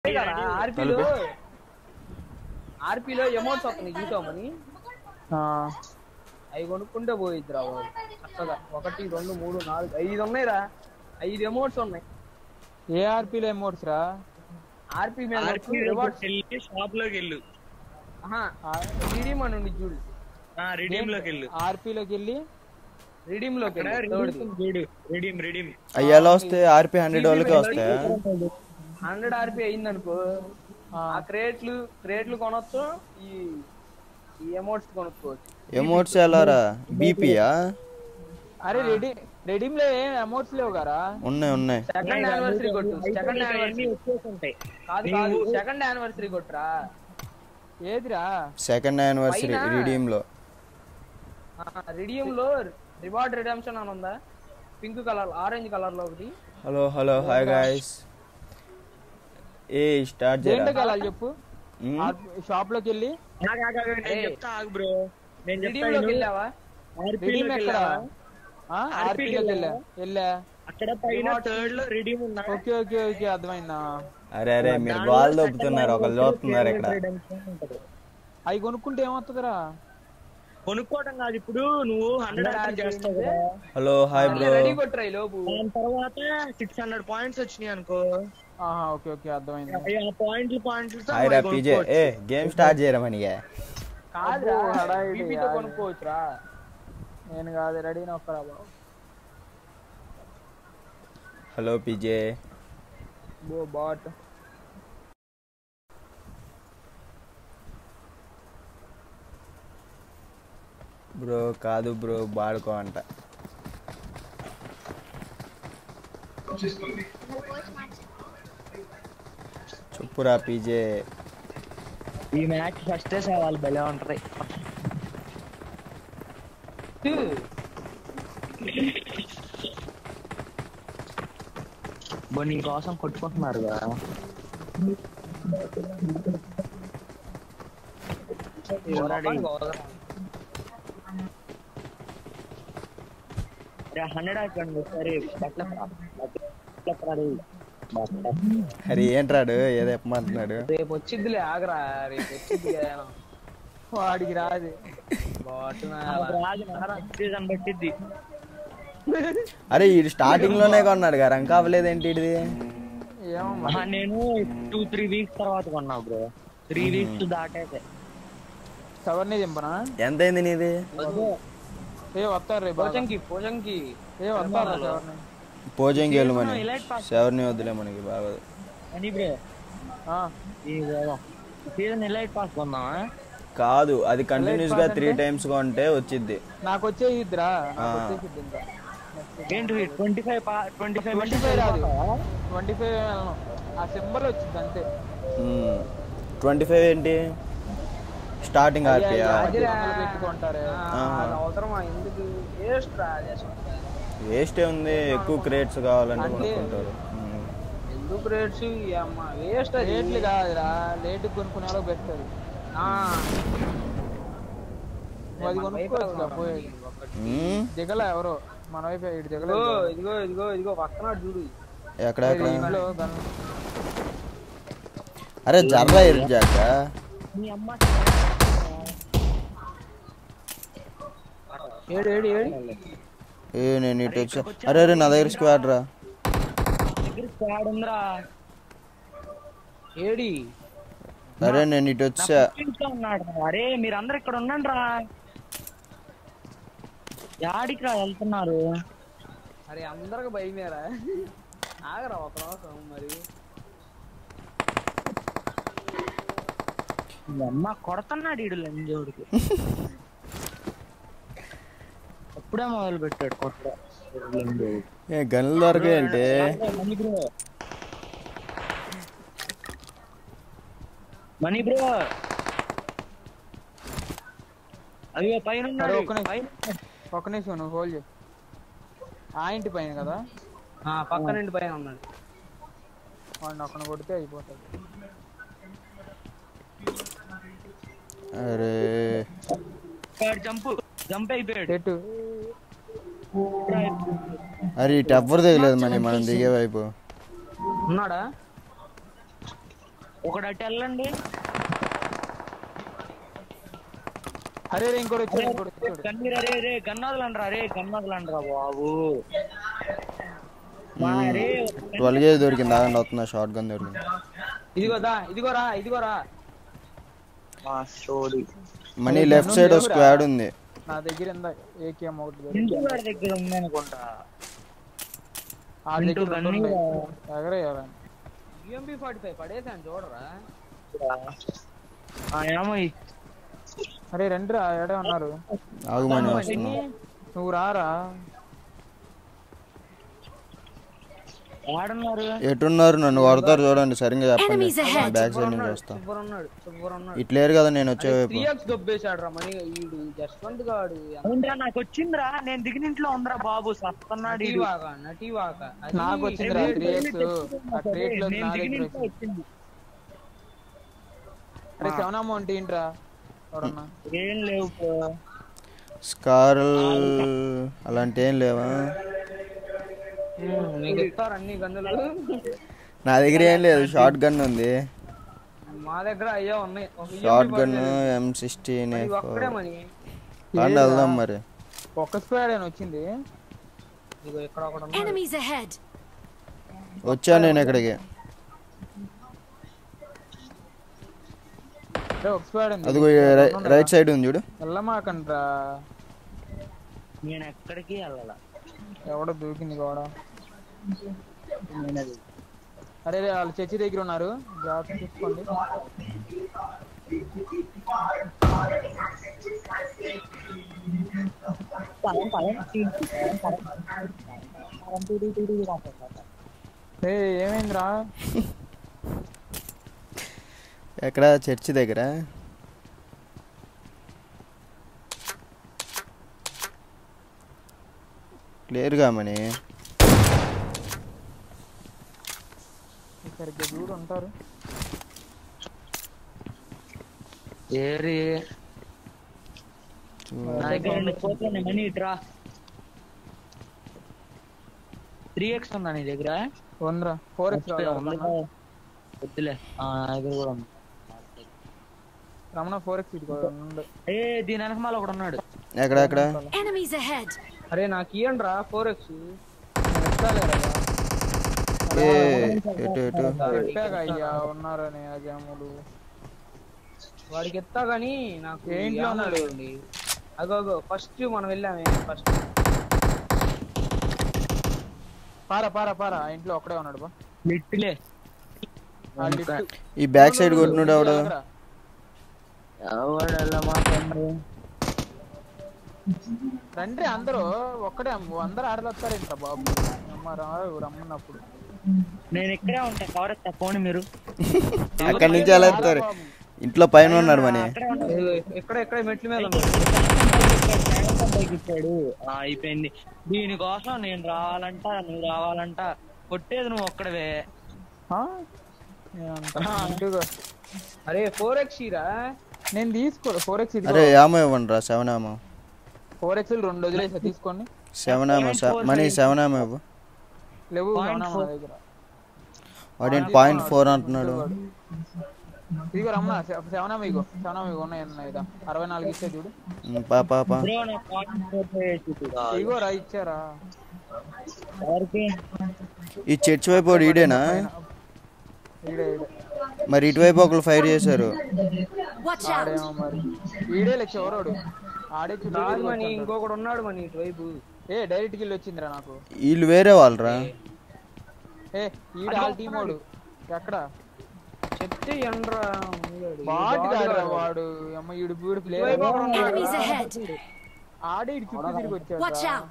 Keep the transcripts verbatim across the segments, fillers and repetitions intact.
ఆర్పీలో ఆర్పీలో amounts వస్తున్నాయి చూసామని అవి కొనుక్కుంటే పోయిద్దిరా బాబు చక్కగా ఒకటి రెండు మూడు నాలుగు ఐదు ఉన్నాయిరా ఐదు ఎమౌంట్స్ ఉన్నాయి ఏ ఆర్పీలో ఎమౌంట్స్ రా ఆర్పీ మీద షాప్ లోకి వెళ్ళు రిడీమ్ అని ఉండి చూడు రిడీమ్ లోకి వెళ్ళు ఆర్పీలోకి వెళ్ళి రిడీమ్ లోకి రిడీమ్ రిడీమ్ అవి ఎలా వస్తాయి ఆర్పీ హండ్రెడ్ వాళ్ళకే వస్తాయా హండ్రెడ్ ఆర్పీ అయింది అనుకో ఆ క్రేట్లు క్రేట్లు కొనొచ్చు ఈ ఈ ఎమౌంట్స్ కొనుక్కోవచ్చు ఎమౌంట్స్ ఎలారా బీపీయా అరే రెడీ రెడీమ్ లో ఏం అమౌంట్స్ లేవు కదా ఉన్నాయి ఉన్నాయి సెకండ్ యానివర్సరీ కొట్టు సెకండ్ యానివర్సరీ కాదు కాదు సెకండ్ యానివర్సరీ కొట్టురా ఏదిరా సెకండ్ యానివర్సరీ రిడీమ్ లో రిడీమ్ లో రివార్డ్ రిడెంప్షన్ అని ఉందా పింక్ కలర్ ఆరెంజ్ కలర్ లో ఒకటి హలో హలో హాయ్ గైస్ ఏ స్టార్ట్ చేయండి కలాలి చెప్పు షాప్ లోకి వెళ్ళి నేను చెప్తా ఆగు బ్రో నేను రిడీమ్ లోకి వెళ్ళావా రిడీమ్ ఎక్కడ ఆ ఆర్పీ లోకి వెళ్ళా వెళ్ళా అక్కడ పైన థర్డ్ లో రిడీమ్ ఉన్నా ఓకే ఓకే ఓకే అర్థమైందా అరే అరే మీరు గోల్ దొబ్బుతున్నారు ఒకళ్ళు చూస్తున్నారు ఇక్కడ అవి కొనుక్కుంటే ఏమవుతుందిరా కొనుక్కోవడం కాదు ఇప్పుడు నువ్వు హండ్రెడ్ చేస్తావు హలో హాయ్ బ్రో రెడీ కొట్టురా ఈ లోపు దాని తర్వాత సిక్స్ హండ్రెడ్ పాయింట్స్ వచ్చినాయి అనుకో ఆహా ఓకే ఓకే అర్థమైంది ఆ పాయింట్లు పాయింట్లు హాయ్ రా పీజే ఏ గేమ్ స్టార్ట్ చేయరా మనీగా కాదురా బీపీతో కొనుక్కోవచ్చురా నేను కాదు రెడీ నొక్కరా బాబు హలో పీజే బో బాట్ బ్రో కాదు బ్రో బాడుకో అంట చెప్పురా పీజే ఈ మ్యాచ్ ఫస్ట్ వాళ్ళు భలే ఉంటాయి నీ కోసం కొట్టుకుంటున్నారు హండ్రెడ్ అయిపోయింది సరే అరే ఏంట్రాడు ఏదో చెప్పమంటున్నాడు రేపు వచ్చిద్దిలే ఆగరా రేపు వచ్చిద్ది వాడికి రాదు పట్టిద్ది అరే ఈ స్టార్టింగ్ లోనే కొన్నాడు కదా రంక అవ్వలేదేంటి ఇది నేను టూ త్రీ వీక్స్ తర్వాత కొన్నా బ్రో త్రీ వీక్స్ దాటాక సవర్ని దింపనా ఎంత అయింది నీది ఏ వస్తారు రే పోజంకి పోజంకి ఏ వస్తారు సవర్ని పోజంకి వెళ్ళు మని సవర్ని వద్దులే మనకి బాగోదు అని బ్రో సీజన్ ఎలైట్ పాస్ కొందామా కాదు అది కంటిన్యూస్ గా త్రీ టైమ్స్ కొంటే వచ్చిద్ది నాకు వచ్చేసిద్దిరా నాకు వచ్చేసిద్ది ఇంకా ఏంటి twenty five twenty five twenty five రాదు ట్వంటీ ఫైవ్ ఆ సింబల్ వచ్చింది అంతే ట్వంటీ ఫైవ్ ఏంటి స్టార్టింగ్ ఆర్పియా అవసరమా ఎందుకు వేస్ట్ ఉంది ఎక్కువ క్రేట్స్ కావాలంటే కొనుక్కుంటారు ఎందుకు క్రేట్స్ వేస్ట్ రేట్లు కాదురా లేట్ కొనుక్కునే వాళ్ళకి బెస్ట్ అది అది కొనుక్కోవచ్చు పోయేది దిగల ఎవరో మన వైపు ఇటు దిగల ఇదిగో ఇదిగో ఇదిగో పక్కన చూడు ఎక్కడ అరే జర్రా ఇరుజాక ఏడు ఏడు ఏడు ఏ నేను ఇటు వచ్చా అరే అరే నా దగ్గర స్క్వాడ్ రా ఏడి అరే నేను ఇటు వచ్చా అరే మీరందరూ ఇక్కడ ఉండండి రా యాడికి రా వెళ్తున్నారు అరే అందరికి భయమేరా ఆగరా ఒక రోజు మరి అమ్మ కొడుతున్నాడు ఈడు లంజోడికి అప్పుడే మొదలు పెట్టాడు కొట్ట ఏ గన్లు దొరకేంటి మనీ బ్రో అయ్యో పైన ఒక్క నిమిషం నువ్వు హోల్డ్ చేయి ఆ ఇంటి పైన కదా పక్కన ఇంటి పైన ఉన్నాడు వాడిని ఒక్కన కొడితే అయిపోతుంది అరే జంప్ జంప్ అయిపోయాడు అరే ఇటు ఎవ్వరు దిగలేదు మనీ మనం దిగే వైపు ఉన్నాడా ఒకటి అటు వెళ్ళండి. అరే రే ఇంకోటి వచ్చాడు ఇంకోటి వచ్చాడు. కన్నీరా రే రే గన్నదులండ్రా రే గన్నదులండ్రా బాబు. ట్వెల్వ్ గేజ్ దొరికింది. ఆగండి వస్తున్నా. షార్ట్ గన్ దొరికింది. ఇదిగోదా ఇదిగోరా ఇదిగోరా మనీ లెఫ్ట్ సైడ్ స్క్వాడ్ ఉంది. నా దగ్గర ఎంత ఏకేఎం ఒకటి దగ్గర ఉంది అనుకుంటా. ఆ దగ్గర ఎగరేయాల యూఎంపీ ఫార్టీ ఫైవ్ పడేసాను చూడరా. ఏమో అరే రండి రా ఎడే ఉన్నారు. ఆగుమని వస్తున్నా. నువ్వు రారా. ఎటున్నారు? నన్ను కొడతారు చూడండి. సరిగ్గా చెప్పండి. బ్యాక్ సైడ్ నుంచి వస్తా. ఇట్లేరు కదా నేను వచ్చే వైపు. నాకు వచ్చిందిరా. నేను దిగినింట్లో ఉందిరా బాబు. సస్తున్నాడు. నాకు వచ్చిందిరా త్రీ ఎక్స్. ఆ ట్రేట్ లో నా దగ్గర వచ్చింది. అరే సెవెన్ అమౌంట్ ఏంట్రా? ఏం లేవు. స్కార్ అలాంటి ఏం లేవా? నా దగ్గర ఏం లేదు. షార్ట్ గన్ ఉంది. మా దగ్గర అయ్యా ఉన్నాయి. షార్ట్ గన్ ఎం సిక్స్టీన్ వెళ్దాం మరి. ఒక్క స్క్వాడ్ అని వచ్చింది. వచ్చా నేను ఇక్కడికి. అదిగో రైట్ సైడ్ ఉంది చూడు. వెళ్ళమాకండ్రా. నేను ఎక్కడికి వెళ్ళాలా. ఎవడో దూకింది కూడా. అరే వాళ్ళు చర్చి దగ్గర ఉన్నారు. జాగ్రత్త చూసుకోండి. ఏమైందిరా? ఎక్కడ? చర్చి దగ్గర. క్లియర్గా మనీ సరిగ్గా దూరం ఉంటారు. ఏరి మనీ ఇట్రా. త్రీ ఎక్స్ ఉందా నీ దగ్గర? వన్రా ఫోర్ ఎక్స్ వద్దులే. దగ్గర కూడా ఉంది. రమణ ఫోర్ ఎక్స్ ఏ దీని వెనక మాల ఒకడు ఉన్నాడు. ఎక్కడ ఎక్కడ? అరే నాకు ఇయ్యండి రా ఫోర్ ఎక్స్. అయ్యా ఉన్నారని అజాములు వాడికి ఎత్తా గానీ నాకు ఏంట్లో ఉన్నాడు. అగో ఫస్ట్ మనం వెళ్ళామే. ఫస్ట్ పారా పారా పారా. ఇంట్లో ఒక్కడే ఉన్నాడు బా. లిట్లే ఈ బ్యాక్ సైడ్ కొట్టినాడు. ఎవడు రండి అందరూ. ఒక్కడే అందరూ ఆడదొస్తారేంట్రా బాబు. రమ్మన్నప్పుడు నేను ఇక్కడే ఉంటా. కవర్ ఎత్తా ఫోన్ మీరు. అక్కడి నుంచి ఎలా ఎత్తారు? ఇంట్లో పైన ఉన్నాడు మనీ. ఎక్కడ ఎక్కడ మెట్ల మీద అయిపోయింది. దీనికోసం నేను రావాలంట, నువ్వు రావాలంట. కొట్టేది నువ్వు ఒక్కడవే. అరే ఫోర్ ఎక్స్ రా. నేను తీసుకో ఫోర్ ఎక్స్. అరే యామో ఇవ్వండి రా. సెవెన్ ఏమో. ఫోర్ ఎక్స్ రెండు వదిలేసా తీసుకోండి. సెవెన్ ఏమో మనీ. సెవెన్ ఏమో ఇవ్వు. లేవు వాడి పాయింట్ ఫోర్ అంటున్నాడు. ఇదిగో రమ్మా. సెవెన్ ఏమో ఇగో. సెవెన్ ఏమో ఉన్నాయి అన్న. అరవై నాలుగు ఇచ్చే చూడు. పాపా ఇగో రా ఇచ్చారా. ఈ చర్చ్ వైపు ఈడేనా? మరి ఇటువైపు ఒకరు ఫైర్ చేశారు. ఇంకొకడు ఉన్నాడు మనీ ఇటువైపు. ఏ డైరెక్ట్ కిల్ వచ్చిందిరా నాకు. వీళ్ళు వేరే వాళ్ళరా. ఏ ఈడ ఆల్ టీమ్ వాడు. ఎక్కడ చెప్తే ఎండ్రా బాట్ గాడురా వాడు. అమ్మ ఈడు బూడ్ ప్లేయర్. ఆడే ఇటు చుట్టూ తిరిగి వచ్చాడు.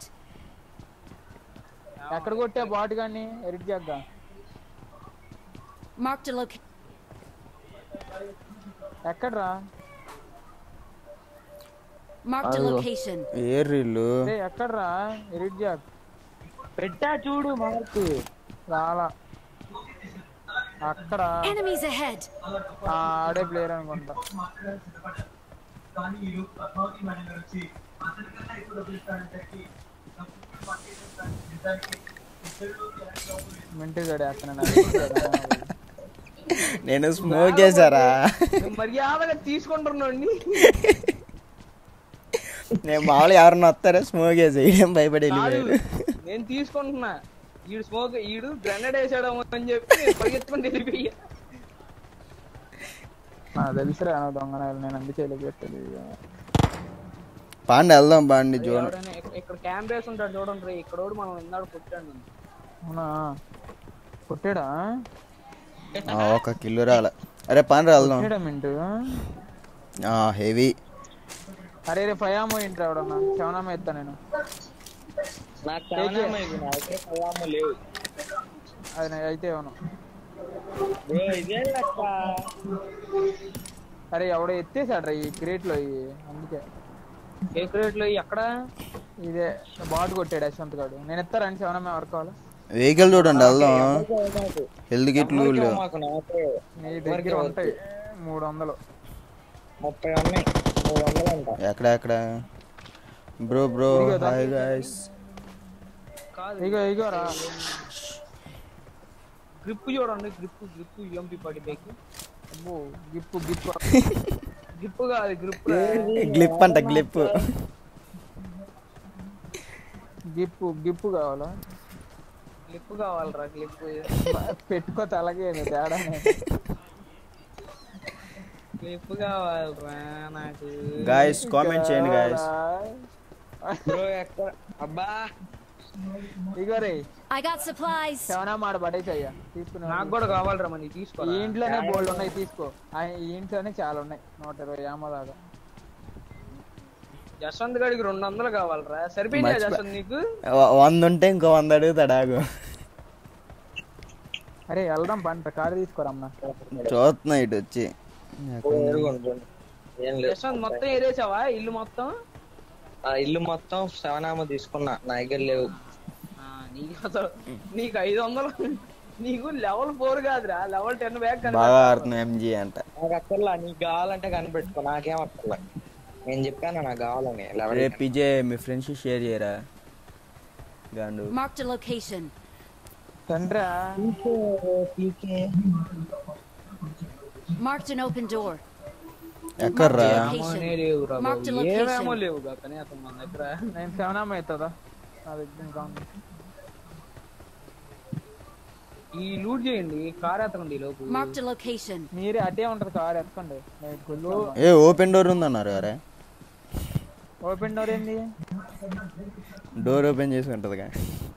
ఎక్కడ కొట్టా బాట్ గాని? ఎరిట్ జగ్గా. Mark the location. ఎక్కడ్రా? Mark the location. ఏ రీలు? ఏ ఎక్కడ్రా? ఎరిట్ జగ్ పెట్టా చూడు మార్క్. రాలా. అక్కడ ఎనిమీస్ అహెడ్. ఆడే ప్లేయర్ అనుకుంటా. మింటూ గడి అతను. నేను స్మోక్ చేశారా? మర్యాదగా తీసుకుంటున్నాండి. నేను మామూలు ఎవరన్నా వస్తారా స్మోక్ చేసి ఏం భయపడి వెళ్ళిపోయాడు. నేను తీసుకుంటున్నా, ఈడు స్మోక్ ఈడు గ్రెనేడ్ వేసాడు అని చెప్పి నేను పరిగెత్తుకుని వెళ్ళిపోయా. తెలుసురా దొంగ, నేను అందుకే వెళ్ళిపోతుంది. పాండి వెళ్దాం పాండి. చూడండి ఇక్కడ కెమెరాస్ ఉంటాడు చూడండి. ఇక్కడ మనం ఇందాడు కొట్టాడు. అవునా కొట్టాడా? ఒక కిలో రాలే. అరే పాండి వెళ్దాం. హెవీ. అరే రే ఫైవ్ ఆమో ఏంటి రావడన్నా? సెవెన్ ఆమో ఎత్తా నేను. అది అయితే అవును. అరే ఎవడో ఎత్తేసాడ్రా ఈ క్రేట్ లో. అందుకే ఏ క్రేట్ లో ఎక్కడ ఇదే బాట్ కొట్టాడు యశ్వంత్ గాడు. నేను ఎత్తారండి సెవెన్ ఆమో ఎవరు కావాలి? వెహికల్ చూడండి వెళ్దాం. హెల్త్ కిట్లు నీ దగ్గర ఉంటాయి మూడు వందలు ముప్పై ఉన్నాయి. మూడు వందలు అంట. ఎక్కడ ఎక్కడ బ్రో బ్రో హాయ్ గైస్. ఇగో ఇగోరా గ్రిప్ చూడండి. గ్రిప్ గ్రిప్ యూఎంపీ పడి బైక్. అబ్బో గిప్పు గిప్పు గ్రిప్ కాదు గ్రిప్. గ్లిప్ అంట గ్లిప్. గిప్పు గిప్పు కావాలా? గ్లిప్ కావాలరా. గ్లిప్ పెట్టుకో తలగే తేడా. గ్లిప్ కావాలరా నాకు. గైస్ కామెంట్ చేయండి గైస్. బ్రో ఎక్కడ అబ్బా ఇగో రే I got supplies. సెవెనా మాడ పడేసయ్యా తీసుకున్నా. నాకు కూడా కావాలరా మనీ. తీసుకో. ఈ ఇంట్లోనే బోల్డ్ ఉన్నాయి తీసుకో. ఈ ఇంట్లోనే చాలా ఉన్నాయి. నూట ఇరవై ఏమో దాకా. జస్వంత్ గడికి రెండు వందలు కావాలరా. సరిపోయిందా జస్వంత్ నీకు? వంద ఉంటే ఇంకో వంద అడుగుతాడు. ఆగు. అరే వెళ్దాం పంట కారు తీసుకోరమ్మా. చూస్తున్నా ఇటు వచ్చి. జస్వంత్ మొత్తం ఏరేసావా ఇల్లు మొత్తం? ఇల్లు మొత్తం సెవెన్ ఆమో తీసుకున్నా. నా దగ్గర లేవు. నీకు ఐదు వందలు. నీకు లెవెల్ ఫోర్ కాదురా, లెవెల్ టెన్ బ్యాక్. బాగా ఆడుతున్నా ఎంజీ అంట. నాకు అక్కర్లా. నీకు కావాలంటే కనిపెట్టుకో, నాకేం అక్కర్లా. నేను చెప్పాను నాకు కావాలని. పిజే మీ ఫ్రెండ్స్ షేర్ చేయరా గాండు. Marked a location. తండ్రా Marked an open door. ఎక్కర్రా? ఏమేమో లేవు కనీసం మన దగ్గర. నేను సెవెన్ ఆమో అవుతుందా నా దగ్గర కావాలి. ఈ లూట్ చేయండి. కార్ ఎత్తకండి లోపు. Marked a location. మీరే అటే ఉంటది కార్ ఎత్తుకోండి. ఏ ఓపెన్ డోర్ ఉందన్నారు. అరే ఓపెన్ డోర్ ఏంది? డోర్ ఓపెన్ చేసి ఉంటదిగా.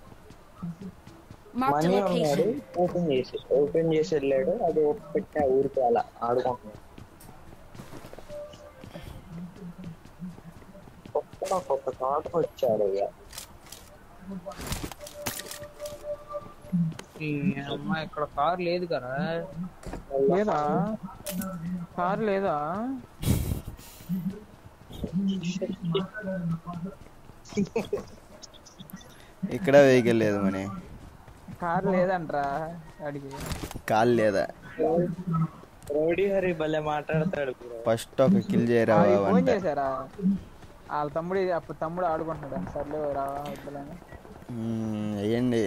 Marked a location. ఓపెన్ చేసి ఓపెన్ చేసి వెళ్ళాడు. అది పెట్టా ఊరికి అలా ఆడుకుంటున్నాడు. ఒక్కొక్క తాట వచ్చాడు. అమ్మా ఇక్కడ కార్ లేదు కదా? లేదా కార్ లేదా? ఇక్కడ వెహికల్ లేదు మనీ. కార్ లేదంట్రా అడిగి. కాల్ లేదా? రోడీ హరి భలే మాట్లాడతాడు. ఫస్ట్ ఒక కిల్ చేయరా. ఫోన్ చేశారా వాళ్ళ తమ్ముడు? అప్పుడు తమ్ముడు ఆడుకుంటున్నాడు. సర్లే రావా వద్దులని అయ్యండి.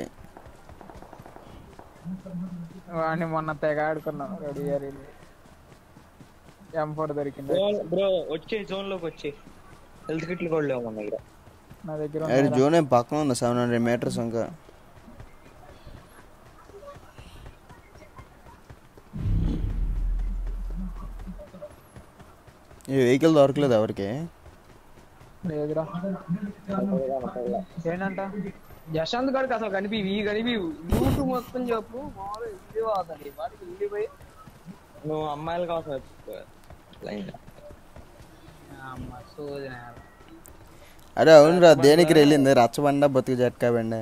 వాడిని మొన్న తెగ ఆడుకున్నాం. రెడీ గారి ఎం ఫోర్ దొరికింది. బ్రో వచ్చే జోన్ లోకి వచ్చి హెల్త్ కిట్లు కూడా లేవు మన దగ్గర. నా దగ్గర జోన్ ఏం పక్కన ఉంది. సెవెన్ హండ్రెడ్ మీటర్స్ ఇంకా. ఈ వెహికల్ దొరకలేదు ఎవరికి. లేదురా. ఏంటంట జశాంత్ గడికి అసలు కనిపివి ఈ కనిపివు. లూటు మొత్తం చెప్పు. వాడికి వెళ్ళిపోయి నువ్వు అమ్మాయిల కోసం అరే అవునురా. దేనికి వెళ్ళింది? రచ్చబండ బతుకు జట్కా బండ.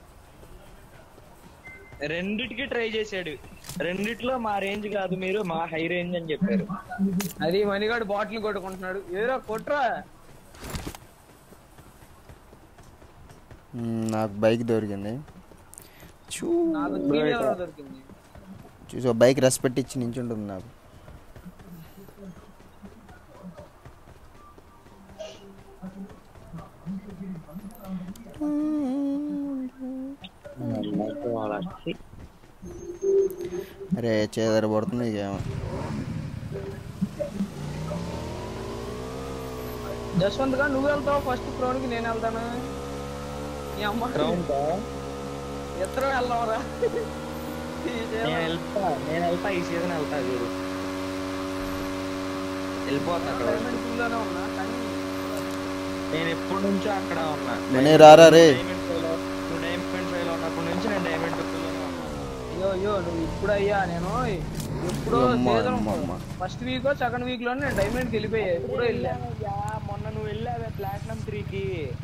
రెండిటికి ట్రై చేశాడు. రెండిట్లో మా రేంజ్ కాదు మీరు, మా హై రేంజ్ అని చెప్పారు. అది మణిగాడు బాటిల్ కొట్టుకుంటున్నాడు. ఏదో కొట్రా. నాకు బైక్ దొరికింది. దొరికింది చూసా బైక్ రెస్పెక్ట్ ఇచ్చి నించుంటుంది నాకు. అరే చేదర పడుతుంది ఇకేమో. జస్వంత్ గా నువ్వు వెళ్తావు ఫస్ట్ క్రౌన్ కి, నేను వెళ్తాను. ఈ అమ్మ ఇద్దరు వెళ్దాంరా. నేను వెళ్తా నేను వెళ్తా ఈ సీజన్ వెళ్తా. వీరు వెళ్ళిపోతా అక్కడ. ఉన్నా కానీ నేను ఎప్పటి నుంచో అక్కడ ఉన్నా. మనీ రారా రే. నువ్వు డైమండ్ ఫైవ్ లో ఉన్నప్పటి నుంచి నేను డైమండ్ టూ లోనే ఉన్నా. అయ్యో అయ్యో నువ్వు ఇప్పుడు అయ్యా, నేను ఎప్పుడో ఫస్ట్ వీక్ సెకండ్ వీక్ లో నేను డైమండ్ కి వెళ్ళిపోయా. ఎప్పుడో వెళ్ళా. మొన్న నువ్వు వెళ్ళావే ప్లాటినం త్రీకి.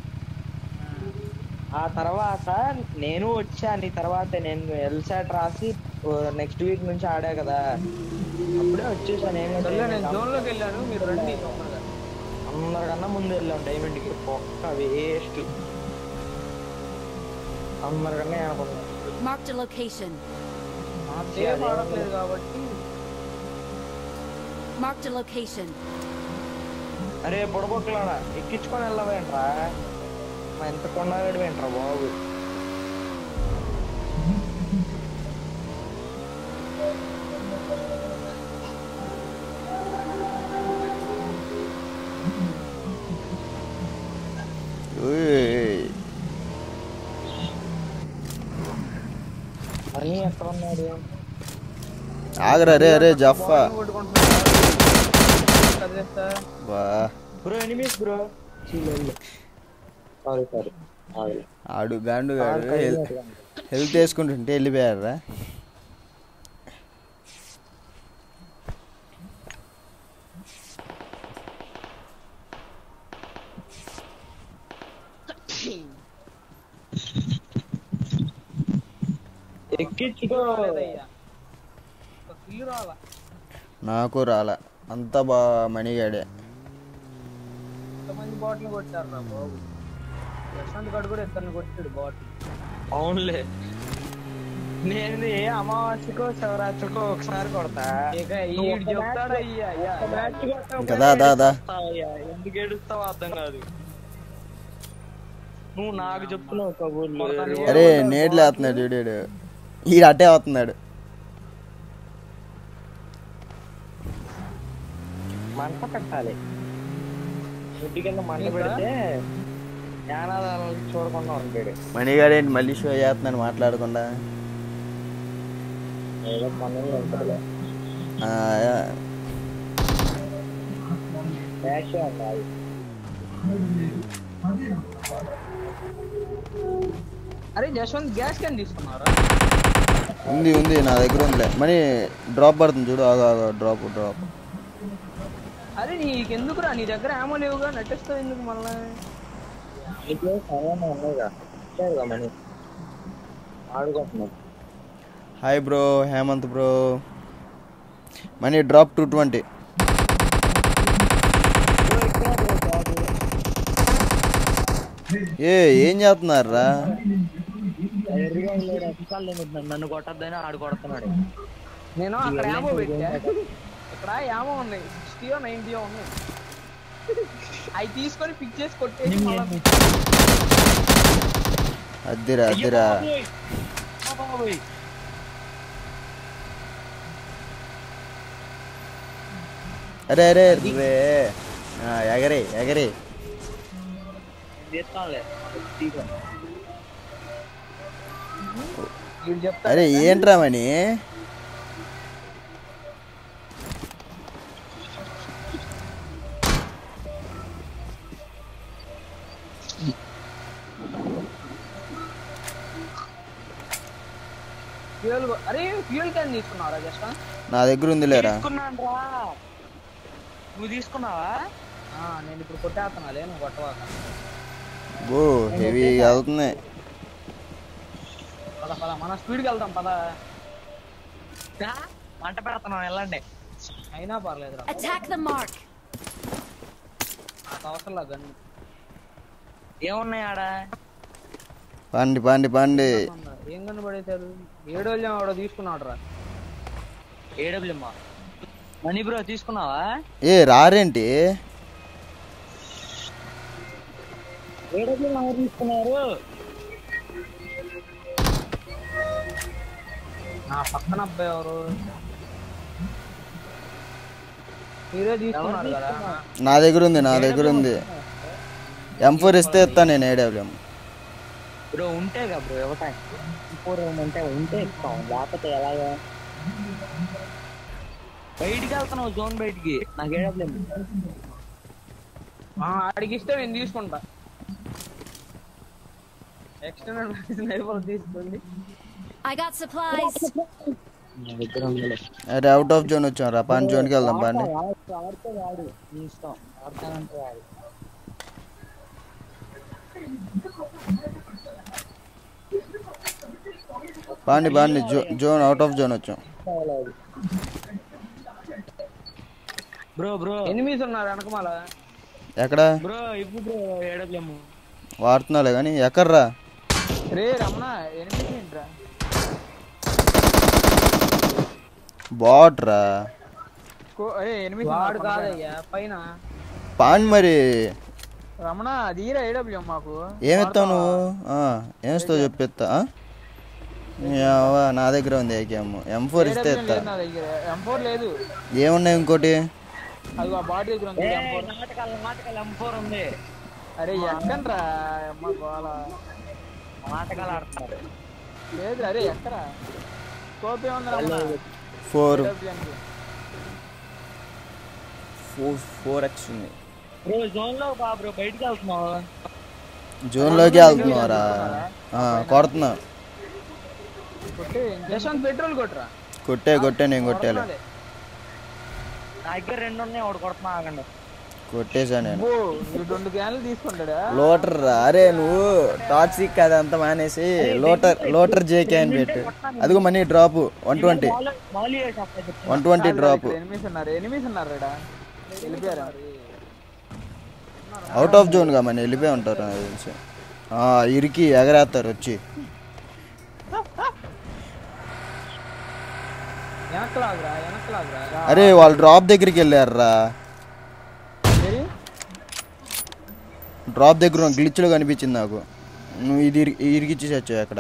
ఆ తర్వాత నేను వచ్చా నీ తర్వాత. నేను ఎల్సాట్ రాసి నెక్స్ట్ వీక్ నుంచి ఆడా కదా, అప్పుడే వచ్చేసా. నేను జోన్ లోకి వెళ్ళాను, మీరు రండి. అందరికన్నా ముందు వెళ్ళాం డైమండ్ కి. ఒక్క వేస్ట్ అందరికన్నా అనుకున్నాను. Marked a location. ఆడట్లేదు కాబట్టి. Marked a location. అరే పొడబొక్కలాడా ఎక్కించుకొని వెళ్ళవేంట్రా? మా ఎంత కొండగాడు ఏంట్రా బాబు. అని ఎక్కడ ఉన్నాడు? ఆగరా రే. అరే జఫా bro enemies bro. Sorry sorry ఆడు గాండు గాడు హెల్త్ వేసుకుంటుంటే వెళ్ళిపోయారా. ఎక్కించుకో. నాకు రాలా. అంతా బా మణిగాడే. ఎంతమంది బాటిల్ కొట్టారు రా బాబు. యశ్వంత్ గడు కూడా ఇద్దరిని కొట్టాడు బాటిల్. అవునులే, నేను ఏ అమావాస్యకో శివరాత్రికో ఒకసారి కొడతా. ఎందుకు ఏడుస్తావో అర్థం కాదు. నువ్వు నాకు చెప్తున్నావు కబుర్లు. అరే నేడ్లు వేస్తున్నాడు చూడాడు. ఈ అట్టే అవుతున్నాడు. మంట పెట్టాలి. ఇంటి కింద మంట పెడితే జ్ఞానాదాలను చూడకుండా ఉంటాడు. మణిగాడు ఏంటి మళ్ళీ షో చేస్తున్నాడు మాట్లాడకుండా. ఏదో పనులు ఉంటాడు. అరే జశ్వంత్ గ్యాస్ క్యాన్ తీసుకున్నారా? ఉంది ఉంది నా దగ్గర ఉందిలే. మనీ డ్రాప్ పడుతుంది చూడు. ఆగా డ్రాప్ డ్రాప్. అరే నీకెందుకురా, నీ దగ్గర ఏమో లేవుగా, నటిస్తావు ఎందుకు మళ్ళా? Hi bro Hemant bro. Money drop two twenty. ఏ ఏం చేస్తున్నారా? నన్ను కొట్టద్దని ఆడు కొడుతున్నాడు. నేను అక్కడ ఏమో పెట్టా. ఇక్కడ ఏమో ఉన్నాయి, సిక్స్టీయో నైన్టీయో ఉన్నాయి. అవి తీసుకొని పిక్ చేసి కొట్టేసి అద్దిరా అద్దిరా. అరే అరే రే ఎగరే ఎగరే. అరే ఏంట్రా మని? అరే ఫ్యూయల్ క్యాన్ తీసుకున్నారా? జస్ట్ నా దగ్గర ఉంది లేరా. నువ్వు తీసుకున్నావా? నేను ఇప్పుడు కొట్టేస్తున్నాలే, నువ్వు కొట్టవాక. ఓ హెవీ అవుతుంది. పద పద మన స్పీడ్కి వెళ్దాం పద. మంట పెడుతున్నాం వెళ్ళండి. అయినా పర్లేదు. Attack the mark. నాకు అవసరం లేదు గన్ను. ఏమున్నాయి ఆడ? పండి పండి పండి. ఏం గన్ను పడేశారు? ఏడోళ్ళం ఆడ తీసుకున్నాడు రా. ఏడబ్ల్యూమా మనీ బ్రో తీసుకున్నావా? ఏ రారేంటి? ఏడబ్ల్యూఎం ఎవరు తీసుకున్నారు? నా పక్కన అబ్బాయి ఎవరు మీరే తీసుకున్నారు కదా నా దగ్గర ఉంది నా దగ్గర ఉంది ఎం ఫోర్ ఇస్తే ఇస్తాను నేను ఏడబ్ల్యూఎం బ్రో ఉంటే కదా బ్రో ఇవ్వటం ఫోర్ ఉంటే ఉంటే ఇస్తాం లేకపోతే ఎలాగా బయటికి వెళ్తున్నావు జోన్ బయటికి నాకు ఏడబ్ల్యూఎం ఆడికి ఇస్తే నేను తీసుకుంటా ఎక్స్టర్నల్ స్నైపర్ తీసుకోండి I got supplies. నా దగ్గర ఉండలే అరే అవుట్ ఆఫ్ జోన్ వచ్చాం రా పాన్ జోన్కి వెళ్దాం బాండి ఆడితే వాడు నీ ఇష్టం ఆడతానంటే వాడు బాండి బాండి జో జోన్ అవుట్ ఆఫ్ జోన్ వచ్చాం బ్రో బ్రో ఎనిమిస్ ఉన్నారు వెనకమాల ఎక్కడ బ్రో ఇప్పుడు బ్రో ఏడబ్ల్యూఎం వాడుతున్నాలే కానీ ఎక్కడ్రా రే రమణ ఎనిమిది ఏంట్రా బాట్ రా కో- అరే ఎనిమిది వాడు కాదయ్యా పైన పాండి మరి రమణ దీరా ఏడబ్ల్యూ మాకు ఏమిస్తావు నువ్వు ఆ, ఏమిస్తావు చెప్పిస్తా ఆ? యావా, నా దగ్గర ఉంది ఏకేఎం ఎం ఫోర్ ఇస్తే ఏడబ్ల్యూ ఇస్తా లేదు నా దగ్గర ఎం ఫోర్ లేదు ఏమున్నాయి ఇంకోటి అది ఆ బాడీ దగ్గర ఉంది ఎం ఫోర్ నాటకాల నాటకాల ఎం ఫోర్ ఉంది అరే ఎక్కడ్రా అమ్మ గోల నాటకాలు ఆడుతున్నారు లేదు అరే ఎక్కరా స్కోప్ ఏముంది రమణ ఫోర్ ఏడబ్ల్యూ కి? ఫోర్ ఫోర్ ఎక్స్ ఉంది బ్రో జోన్ లో బా బ్రో బయటికి వెళ్తున్నావు జోన్లోకి వెళ్తున్నారా ఆ, కొడుతున్నా కొట్టి యశ్వంత్ పెట్రోల్ కొట్టరా కొట్టే కొట్టే నేను కొట్టాలి కొట్టాలి. నా దగ్గర రెండు ఉన్నాయి ఒకటి కొడుతున్నా ఆగండి కొట్టేసా నేను ఓ ఈ రెండు క్యాన్లు తీసుకుంటాడా లోటర్ రా అరే నువ్వు టాక్సిక్ అదంతా మానేసి లోటర్ లోటర్ జేకే అని పెట్టు అదిగో మనీ డ్రాప్ వన్ ట్వంటీ మాలి వేసి అప్పుడు వన్ ట్వంటీ డ్రాప్ ఎనిమిస్ ఉన్నారు ఎనిమిస్ ఉన్నారు రేడా వెళ్ళిపోయారా అవుట్ ఆఫ్ జోన్ గా మన వెళ్ళిపోయి ఉంటారు నాకు తెలిసి ఆ, ఇరికి ఎగరేస్తారు వచ్చి వెనకలాగురా వెనకలాగురా అరే వాళ్ళు డ్రాప్ దగ్గరికి వెళ్ళారురా ఏరి? డ్రాప్ దగ్గర గ్లిచ్లో కనిపించింది నాకు నువ్వు ఇది ఇరి- ఇరికిచ్చేసి వచ్చావు అక్కడ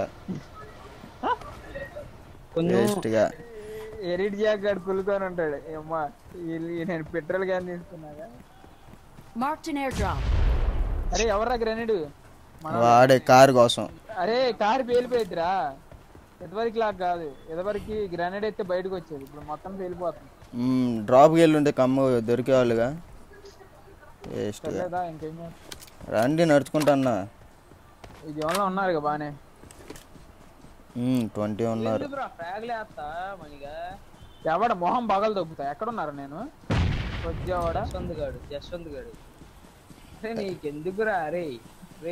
వేస్ట్గా ఎరిట్ జాక్ గాడు కులుకొని ఉంటాడు అమ్మా నేను పెట్రోల్ క్యాన్ తీసుకున్నాగా Marked an airdrop. అరే ఎవర్రా గ్రెనేడ్ వాడే కారు కోసం అరే కారు పేలిపోయిద్దిరా ఎదవరికి లాగా కాదు ఎదవరికి గ్రెనేడ్ అయితే బయటకు వచ్చేది ఇప్పుడు మొత్తం పేలిపోతుంది మ్మ్, డ్రాప్కి వెళ్ళి ఉంటే కమ్మ దొరికేవాళ్ళుగా వేస్ట్గా సర్లేదా ఇంకేం చేస్తాం? రండి నడుచుకుంటా అన్న ఈ జోన్లో ఉన్నారు ఇక బానే ట్వంటీ ఉన్నారు ఎందుకురా ఫ్రాగ్ లేస్తా మనిగా ఎవడ మొహం బగలు దొబ్బుతా ఎక్కడున్నారు నేను వచ్చేవాడ యశ్వంత్ గాడు యశ్వంత్ గాడు అరే నీకెందుకురా అరే రే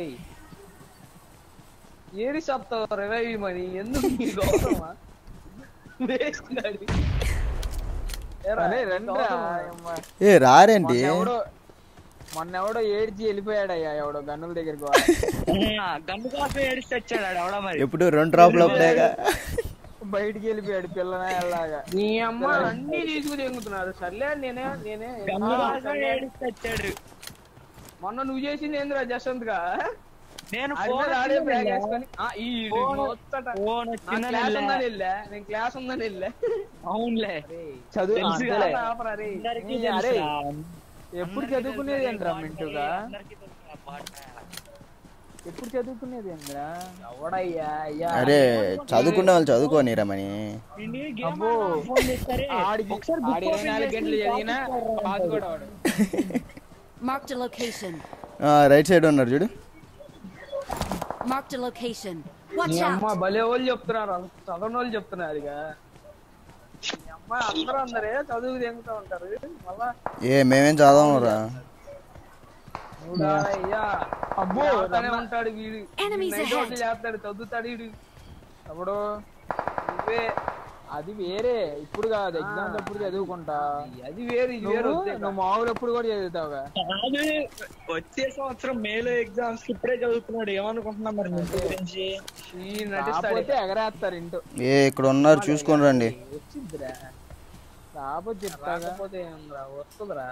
ఏరి చెప్తావు రివైవ్ మని ఎందుకు నీ గౌరవమా వేస్ట్ గాడి ఏరా, అరే రండిరా గౌరవమా? అమ్మ. ఏ రారేంటి మొన్నెవడో మొన్నెవడో ఏడ్చి వెళ్ళిపోయాడయ్యా ఎవడో గన్నుల దగ్గరికి వా- గన్ను కాఫీ ఏడిస్తే వచ్చాడు ఆడు ఎవడా మరి ఎప్పుడు రెండు డ్రాప్లు అప్పుడేగా బయటికి వెళ్ళిపోయాడు పిల్లన ఎలాగా నీ అమ్మ అన్ని తీసుకుని తెంగుతున్నారు సర్లే నేనే నేనే గన్ను ఆ, కాఫీ సర్లే. ఏడిస్తే వచ్చాడు మొన్న నువ్వు చేసింది ఏందిరా జశ్వంత్ గా నేను ఆడి ఫోన్ మీద ఆడే వచ్చిందని బ్యాగ్ వెళ్ళా. వేసుకొని ఆ, ఈ ఫోన్ మొత్తట. ఫోన్ నా వచ్చిందని క్లాస్ వెళ్ళా. ఉందని వెళ్ళా నేను క్లాస్ ఉందని వెళ్ళా అవునులే చదువు తెలుసు అంతేలే. కదా. ఆపరా రే. అందరికీ ఏ, అరే, తెలుసురా. ఎప్పుడు అందరికీ చదువుకునేది తెలుసురా, ఏంట్రా ఈ మింటుగా అందరికీ తెలుసురా పాట. ఎప్పుడు చదువుకునేది ఏంట్రా ఎవడయ్యా అయ్యా అరే చదువుకునే వాళ్ళు చదువుకోని రమని ఏంటి గేమ్ అబ్బో. ఆడదామా? ఫోన్ చేస్తారే. ఆడికి ఒకసారి బుక్ ఆడి ఇరవై ఓపెన్ నాలుగు చేసి గంటలు చదివినా టాపిక్ పాస్ కూడా వాడు. వాడు Marked a location. Right side ఉన్నారు చూడు Marked a location. Watch నీ అమ్మ out. భలే వాళ్ళు చెప్తున్నారు చదవని వాళ్ళు చెప్తున్నారు ఇక నీ అమ్మ అందరూ అందరే చదువు తెంగుతూ ఉంటారు మళ్ళా ఏ మేమేం చదవనురా నువ్వు కాదయ్యా అబ్బో, లేపుతానే రమ్మ. ఉంటాడు వీడు Enemies నైట్ ahead. అవుట్లు చేస్తాడు చదువుతాడు వీడు అప్పుడు నువ్వే అది వేరే ఇప్పుడు కాదు ఎగ్జామ్స్ అప్పుడు చదువుకుంటా అది వేరు ఇది వేరు నువ్వు వద్దే నువ్వు మామూలు ఎప్పుడు కూడా చదువుతావుగా కాదు, వచ్చే సంవత్సరం మేలో ఎగ్జామ్స్ ఇప్పుడే చదువుతున్నాడు ఏమనుకుంటున్నా మరి మీ గురించి ఈ నటిస్తాడు కాకపోతే ఎగరేస్తారు ఇంటూ ఏ ఇక్కడ ఉన్నారు చూసుకొని రండి వచ్చిద్దిరా కాకపోతే చెప్తాగా రాకపోతే ఏముందిరా వస్తుందిరా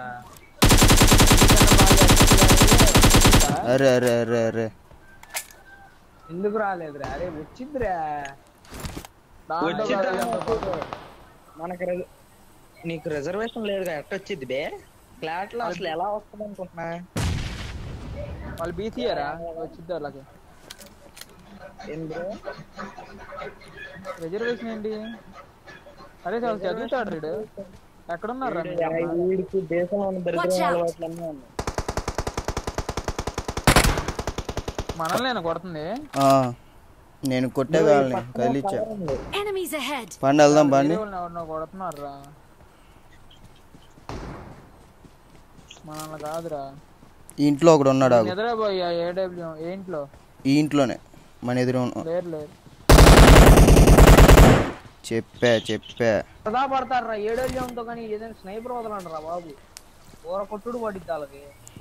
అరే అరే అరే అరే ఎందుకు రాలేదురా అరే వచ్చిద్దిరా దాంట్లో వచ్చిద్దా కాదు ఎంత నాకు? బాగా. మనకి రిజ- నీకు రిజర్వేషన్ లేదుగా ఎట్ట వచ్చింది బే ఫ్లాట్ లో అసలు ఎలా వస్తుంది అనుకుంటున్నా వాళ్ళు బీసీఆరా వచ్చిద్ది వాళ్ళకి ఏం బ్రో రిజర్వేషన్ ఏంటి అరే చాలా చదువుతాడు రీడు ఎక్కడున్నారా వీడు ఆ వీడికి దేశంలో ఉన్న Watch దరిద్రం out. అలవాట్లన్నీ ఉన్నాయి మనల్ని కొడుతుంది ఆ, నేను కొట్టే వాళ్ళని కదిలిచ్చా. Enemies ahead! పండి వెళ్దాం పండి. ఎవరినో కొడుతున్నారా మనల్ని కాదురా ఈ ఇంట్లో ఒకడు ఉన్నాడు ఆగు. నిద్రపోయా ఏడబ్ల్యూ ఏంట్లో ఈ ఇంట్లోనే మన ఎదురు ఉన్న- లేరు లేరు చెప్పా చెప్పా సదా పడతారా ఏడోజంతో కానీ ఏదైనా స్నైపర్ వదలంటారా బాబు ఊర కొట్టుడు పడిద్ది వాళ్ళకి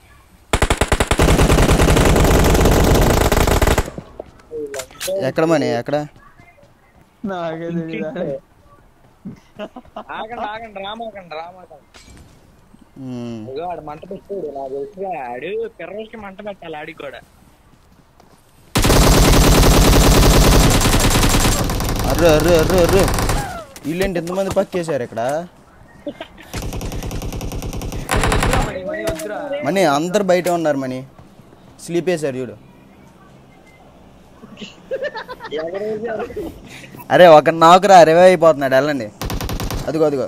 ఎక్కడ మనీ ఎక్కడ నాకే తెలీదా ఆగండి ఆగండి రామాకండి రామాకండి ఉమ్. ఇగో ఆడు మంట పెట్టాడు నాకు తెలుసుగా ఆడు పిర్రలకి మంట పెట్టాలి ఆడికి కూడా అర్రు అర్రు అర్రు అర్రు వీళ్ళేంటి ఎంతమంది పక్కేశారు ఇక్కడ మనీ మనీ వద్దురా మనీ అందరు బయట ఉన్నారు మనీ స్లీప్ వేశారు చూడు. అరే ఒక నాకురా రివైవ్ అయిపోతున్నాడు వెళ్ళండి. అదిగో అదిగో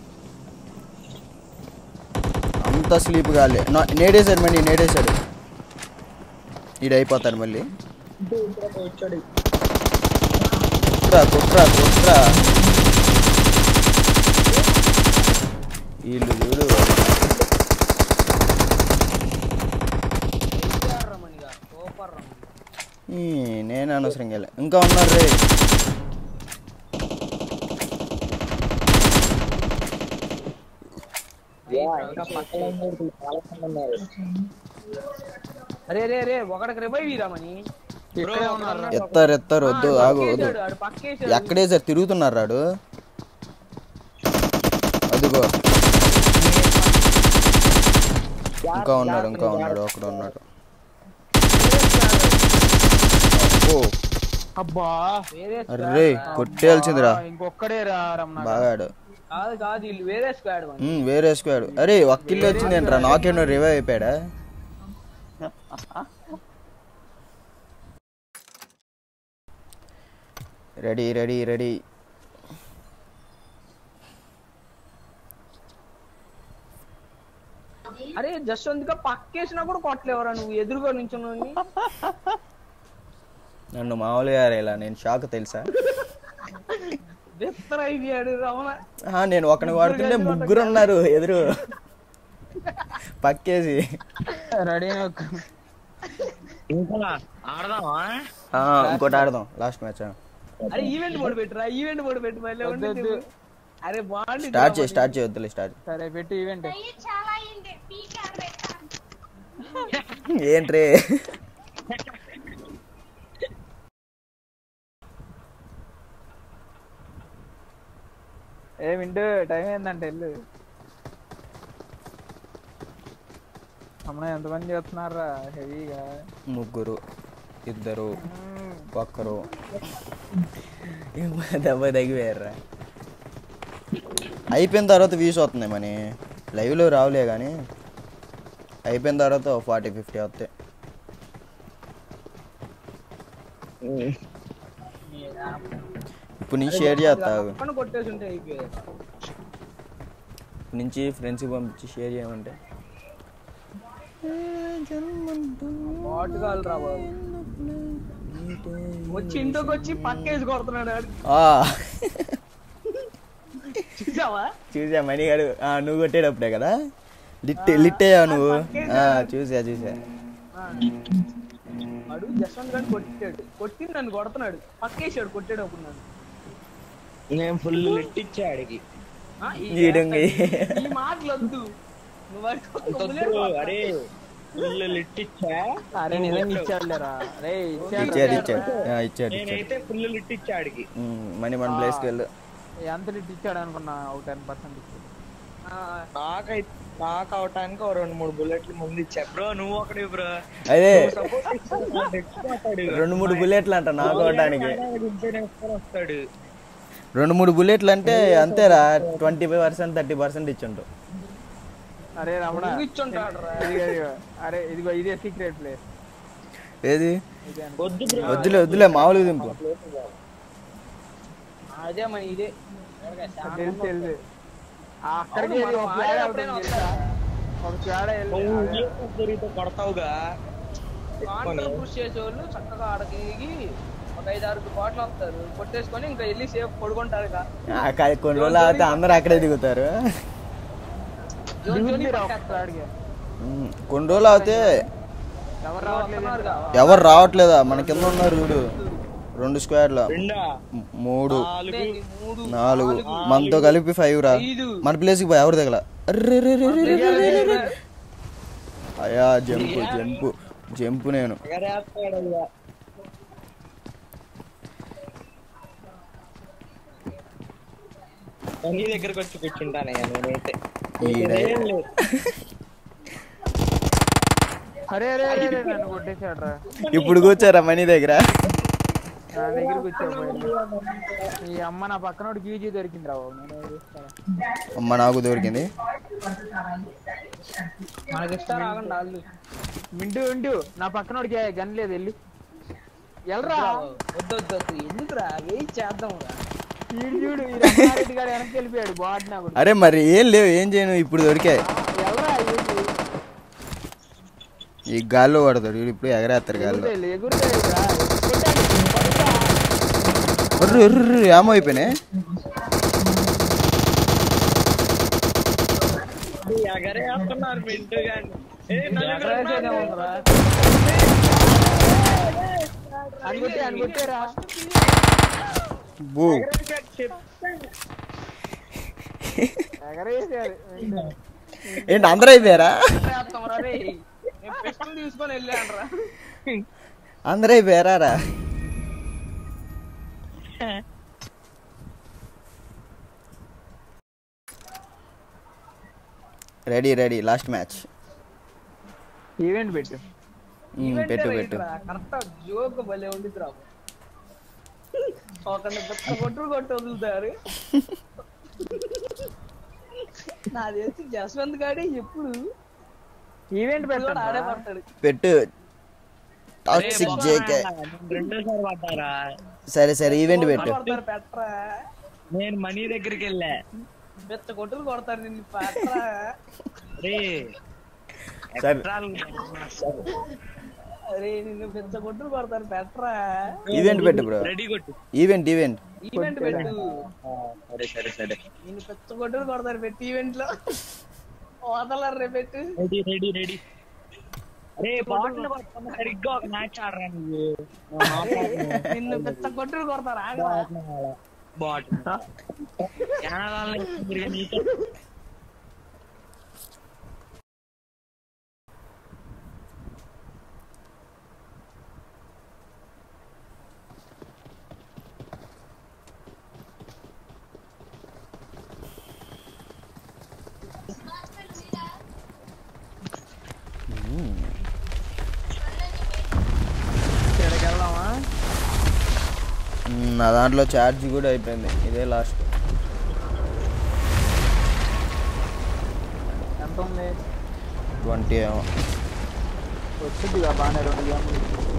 అంత స్లీప్ కాలే నేడేశాడు మనీ నేడేశాడు ఈడు అయిపోతాడు మళ్ళీ. వచ్చాడు కుట్రా కుట్రా కుట్రా వీళ్ళు చూడు మనీగా సూపర్ రా ఈ, నేను అనవసరంగా వెళ్ళా. ఇంకా ఉన్నారు రే ఇంకా పక్కన ఉన్నోడు చాలా మంది ఉన్నారు అరే రే రే ఒకడికి రివైవ్ ఇరా మనీ ఇక్కడే ఉన్నారు ఎత్తారు ఎత్తారు వద్దు ఆగు వద్దు పక్కేసాడు ఆడు పక్కేసాడు ఎక్కడే సార్ తిరుగుతున్నారు రాడు. అదిగో ఇంకా ఉన్నాడు ఇంకా ఉన్నాడు ఒకడు ఉన్నాడు. ఓ అబ్బా వేరే అర్రే కొట్టేయాల్సిందిరా ఇంకొక్కడే రా రమణ బాగాడు. కాదు కాదు వీళ్ళు వేరే స్క్వాడ్ మనీ ఉమ్, వేరే స్క్వాడ్. అరే ఒక్కిల్లు వచ్చింది ఏంట్రా నాకేమో రివైవ్ అయిపోయాడా. రెడీ రెడీ రెడీ అరే జస్ట్ అందుకే పక్కేసినా కూడా కొట్టలేవరా నువ్వు ఎదురుగా నించున్నావు నన్ను మామూలుగా ఇలా నేను షాక్ తెలుసా. అయిపోయాడు రమణ ఆ, నేను ఒకని వాడుతుంటే ముగ్గురు ఉన్నారు ఎదురు పక్కేసి. రెడీ ఇంకా ఆడదామా ఆ, ఇంకోటి ఆడదాం లాస్ట్ మ్యాచ్. అరే ఈవెంట్ మోడ్ పెట్టురా ఈవెంట్ మోడ్ పెట్టు మళ్ళీ వద్దు, ఉంటుంది. వద్దు. అరే బాగుంది స్టార్ట్ చేయి స్టార్ట్ చేయొద్దులే స్టార్ట్. సరే పెట్టి ఈవెంట్ ఏంట్రే ఏ వింటూ టైం ఏందంటే వెళ్ళు అమ్మ ఎంతమంది చేస్తున్నారా హెవీగా ముగ్గురు ఇద్దరు ఒక్కరు దెబ్బ తగ్గిపోయారా. అయిపోయిన తర్వాత వ్యూస్ వస్తున్నాయి మనీ లైవ్లో రావులే కానీ అయిపోయిన తర్వాత ఫార్టీ ఫిఫ్టీ వస్తాయి. ఇప్పుడు నుంచి షేర్ చేస్తావు పక్కన కొట్టేసి ఉంటే అయిపోయాడు ఇప్పుడు నుంచి ఫ్రెండ్స్కి పంపించి షేర్ చేయమంటే బాట్ కాదురా బాబు వచ్చి ఇంటికి వచ్చి పక్కేసి కొడుతున్నాడు ఆడు. ఆ, చూసావా చూసా మనీ గారు ఆ, నువ్వు కొట్టేటప్పుడే కదా లిట్ లిట్ అయ్యావు నువ్వు. ఆ, చూసా చూసా వాడు జస్వంత్ గారిని కొట్టాడు కొట్టి నన్ను కొడుతున్నాడు పక్కేసాడు కొట్టాడు నన్ను నేను ఫుల్ లిట్టిచ్చా ఆడికి ఆ, ఈ ఈడంగి. ఈ మాటలు వద్దు నువ్వు వాడికి ఒక అంత bullet వద్దు, కొడతావు. అరే ఫుల్ లిట్టిచ్చా అరే నిజంగా ఇచ్చాడులేరా రే ఇచ్చాడు ఇచ్చాడు ఇచ్చాడు ఆ, ఇచ్చాడు ఇచ్చాడు నేనైతే ఫుల్ లిట్టిచ్చా ఆడికి ఉమ్, మనీ మన ప్లేస్కి వెళ్ళు. ఎంత లిట్ ఇచ్చాడు అనుకున్నా ఒక టెన్ పర్సెంట్ ఇచ్చాడు ఆ, నాకైతే నాకు అవటానికి ఒక రెండు మూడు బుల్లెట్లు ముందు ఇచ్చా బ్రో నువ్వు ఒకటి బ్రో అదే సపోర్ట్ రెండు మూడు బుల్లెట్లు అంట నాకు అవడానికి. వస్తాడు రెండు మూడు బుల్లెట్లు అంటే అంతేరా twenty five percent thirty percent ఇచ్చుంటావు. అరే రమణ ఇచ్చుంటాడు రా. ఇదిగో, ఇదిగో. అరే ఇదిగో ఇదే సీక్రెట్ ప్లేస్. ఏది ఇదే అనుకో. వద్దు బ్రో వద్దులే వద్దులే మామూలుగా దింపు. అదే మన ఇదే తెలుసు తెలుసు. ఆ అక్కడికి అవును, వెళ్ళి మనం ఒక ప్లేయర్ ఆడేటప్పుడైనా అవుతుంది వస్తారా? తెలుసా? ఒక తేడా వెళ్ళి దొరికితే కొడతావుగా. కాంటర్ పుష్ చేసేవాళ్ళు చక్కగా ఆడకి ఒక ఐదు ఆరు బాటిల్ వస్తారు కొట్టేసుకొని ఇంకా వెళ్ళి సేఫ్ పడుకుంటారు ఇక. ఆ, కా- కొన్ని రోజులు అయితే అందరూ అక్కడే దిగుతారు. జోన్ జోన్ దిగుతుంది రా పట్టేస్తారు. ఒక్కసారిగా. ఉమ్, కొన్ని రోజులు అయితే ఎవరు రావట్లేదు వస్తున్నారుగా. ఎవరు రావట్లేదా? మన కింద ఉన్నారు చూడు, రెండు స్క్వాడ్ల రెండా మూడు నాలుగు అంటే మూడు నాలుగు మనతో కలిపి ఫైవ్ రా. ఐదు మన ప్లేస్కి పోయి ఎవరు దిగల. అర్రెర్రెర్రెర్రెర్రెర్రెర్రె. అయ్యా జంపు జంపు జంపు నేను ఎగరేస్తాడు అయ్యా. నీ దగ్గరకు వచ్చి కూర్చుంటానయ్యా నేనైతే. ఈడే. ఏం లేదు. అరే అరే అరే అరే, నన్ను కొట్టేశాడు రా. ఇప్పుడు కూర్చోరా మనీ దగ్గర. నా దగ్గరికి వచ్చావు. ఈ అమ్మ నా పక్కన గీజీ దొరికింది రా బాబు. నేను ఏం చేస్తాను? అమ్మ నాకు దొరికింది. మనకి ఇస్తారు ఆగండి వాళ్ళు. మింటూ ఉంటూ నా పక్కనోడికి గన్ లేదు వెళ్ళి ఎల్రా. వద్దు వద్దు వద్దు ఎందుకురా వెయిట్ చేద్దాం రా. వీడు చూడు ఈ రమణారెడ్డి గారు వెనక్కి వెళ్ళిపోయాడు బాడ్ నా కూడా. అరే మరి ఏం లేవు, ఏం చేయను, ఇప్పుడు దొరికాయి. ఎల్రా ఏంటి? ఈ గాల్లో పడతాడు వీడు, ఇప్పుడు ఎగరేస్తారు గాల్లో. ఎగురుతాయి ఎగురుతాయి రా. ఎర్రు ఎర్రు ఏమో అయిపోయినాయి. ఎగరేస్తున్నారు మింటూ గాని. ఏ, నన్ను ఎగరేసేదే ఉందిరా. అనుకుంటే అనుకుంటేరా. బూ ఎగరేసారు. ఏంటి అందరూ అయిపోయారా? చేస్తాం రా రే. నేను పిస్టల్ తీసుకొని వెళ్ళాను రా. అందరూ అయిపోయారా రా? Ready ready last match. Event పెట్టు. పెట్టు పెట్టు. కరెక్ట్ జోక్ భలే ఉండిద్ది రా. ఒకరిని పెద్ద కొట్టుడు కొట్టి వదులుతారు. నా తెలిసి జస్వంత్ గాడే ఎప్పుడు ఈవెంట్ ఇప్పుడు కూడా ఆడే పెట్టు. పడతాడు. పెట్టు టాక్సిక్ జేకే. రెండోసారి పడ్డారా. సరే సరే ఈవెంట్ పెట్టు. కొడతారు పెట్టరా. నేను మనీ దగ్గరికి వెళ్ళా. పెద్ద కొట్టులు కొడతారు నిన్ను పెట్టరా. రే సరే అరే నిన్ను పెద్ద కొట్టులు కొడతారు పెట్టరా. ఈవెంట్ పెట్టు బ్రో. రెడీ కొట్టు. ఈవెంట్ ఈవెంట్ ఈవెంట్ పెట్టు. సరే సరే సరే నిన్ను పెద్ద కొట్టులు కొడతారు పెట్టి ఈవెంట్ లో వదలరు రే పెట్టు. Ready ready ready. అరే బాటిల్ పట్టుకున్న సరిగ్గా ఒక మ్యాచ్ ఆడరా నువ్వు. నిన్ను పెద్ద కొట్టులు కొడతారు ఆగరా. బాటిల్ నీకు ఇక్కడికి వెళ్దామా? నా దాంట్లో ఛార్జ్ కూడా అయిపోయింది, ఇదే లాస్ట్. ఎంత ఉంది? ట్వంటీ ఏమో వచ్చింది బాగానే రెండు గేమ్లు.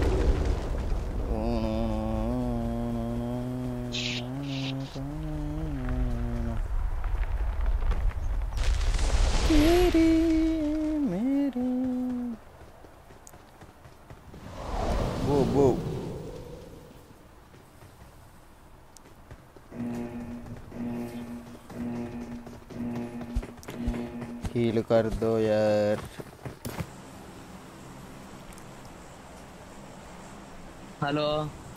బో బో हील कर दो यार. హలో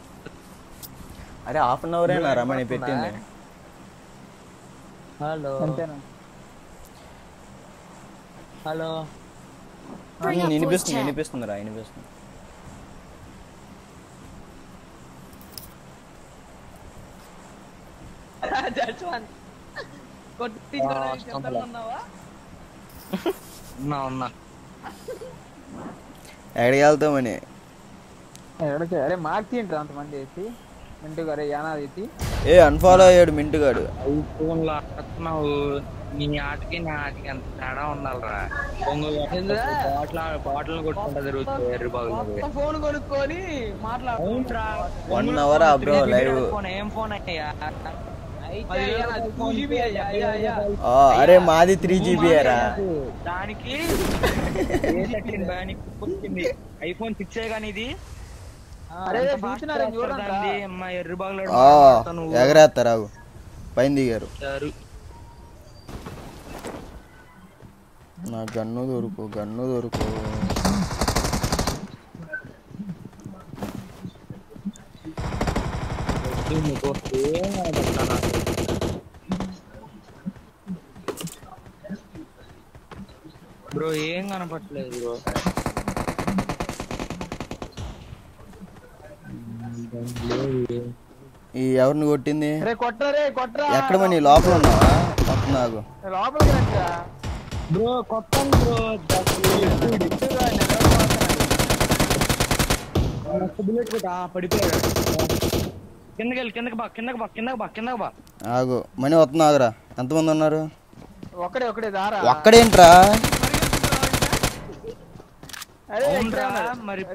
అరే హాఫ్ అన్ అవర్ అయినా రమణి పెట్టింది. హలో అంతేనా? హలో Bring up voice వినిపిస్తుంది chat. వినిపిస్తుంది రా వినిపిస్తుంది. జస్వంత్ కొట్టి ఉన్నావా? ఉన్నా ఉన్నా ఎక్కడికి వెళ్తామని ఎక్కడికి? అరే మార్చి ఏంటి అంతమంది వేసి ఇంటికి? అరే యానా వేసి ఏ అన్ఫాలో అయ్యాడు మింటుగాడు. ఐఫోన్ లాస్తున్నావు నీ ఆటకి నా ఆటకి ఎంత తేడా ఉండాలిరా. బాటిల్ బాటిల్ కొట్టుకుంటా తిరుగుతుంది ఎర్రి బాగుంది. ఫోన్ కొనుక్కొని మాట్లాడు. వన్ అవర్ ఆ బ్రో లైవ్. ఏం ఫోన్ అయ్యా? అరే మాది త్రీ జీబీ రా. దానికి ఐఫోన్ సిక్స్ కానీ ఇది ఎర్రి బాగులో ఎగరేస్తారావు పైన దిగారు. నా గన్ను దొరుకు గన్ను దొరుకు బ్రో ఏం కనపట్లేదు బ్రో. ఈ ఎవరిని కొట్టింది? కొట్టరే కొట్టరా. ఎక్కడ మనీ లోపల ఉన్నావా? కొత్త నాకు లోపలికి రండి బ్రో. కొట్టండి బ్రో. బుల్లెట్ కొట్టా పడిపోయాడు. కిందకి వెళ్ళి కిందకి బా కిందకి బా కిందకి బా కిందకి బా. ఆగు మనీ వస్తున్నా ఆగురా. ఎంతమంది ఉన్నారు? ఒక్కడే ఒక్కడే దారా. ఒక్కడేంట్రా? మరి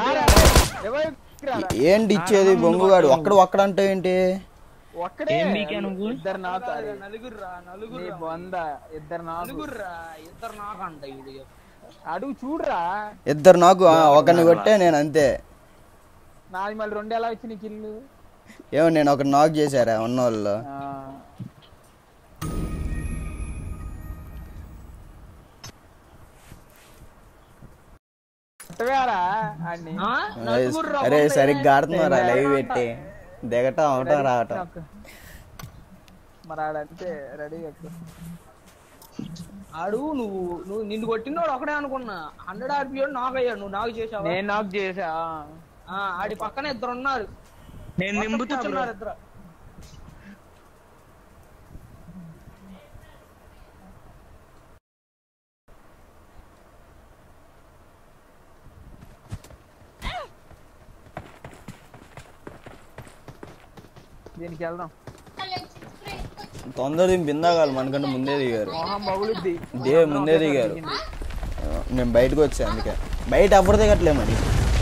ఏంటి ఇచ్చేది బొంగుగాడు? ఒక్కడ ఒక్కడంటే ఏంటి? ఒక్కడే నువ్వు ఇద్దరు నాకు నలుగురురా నలుగురు వంద ఇద్దరు నలుగురురా ఇద్దరు నాకు అంట. అడుగు చూడరా. ఇద్దరు నాకు ఒకరిని కొట్టే నేను అంతే. నాది మళ్ళీ రెండు ఎలా వచ్చి నీకు ఇల్లు ఏమో నేను ఒక నాక్ చేశారా ఉన్న వాళ్ళు. అరే సరిగ్గా ఆడుతున్నారా లైవ్ పెట్టి? దిగటం అవటం రావటం. మరి ఆడంతే రెడీ ఆడు. నువ్వు నువ్వు నిన్ను కొట్టినోడు ఒకడే అనుకున్నా. హండ్రెడ్ ఆర్పీ నాక్ అయ్యాడు. నువ్వు నాకు చేసావు. నేను నాక్ చేసా. ఆడి పక్కన ఇద్దరు ఉన్నారు. నేను నింపుతున్నారు ఇద్దరు. దీనికి వెళ్దాం. తొందర బిందాగాలి మనకంటే ముందే దిగారు. దే ముందే దిగారు. నేను బయటకు వచ్చా అందుకే. బయట ఎవరు దిగట్లే మరి.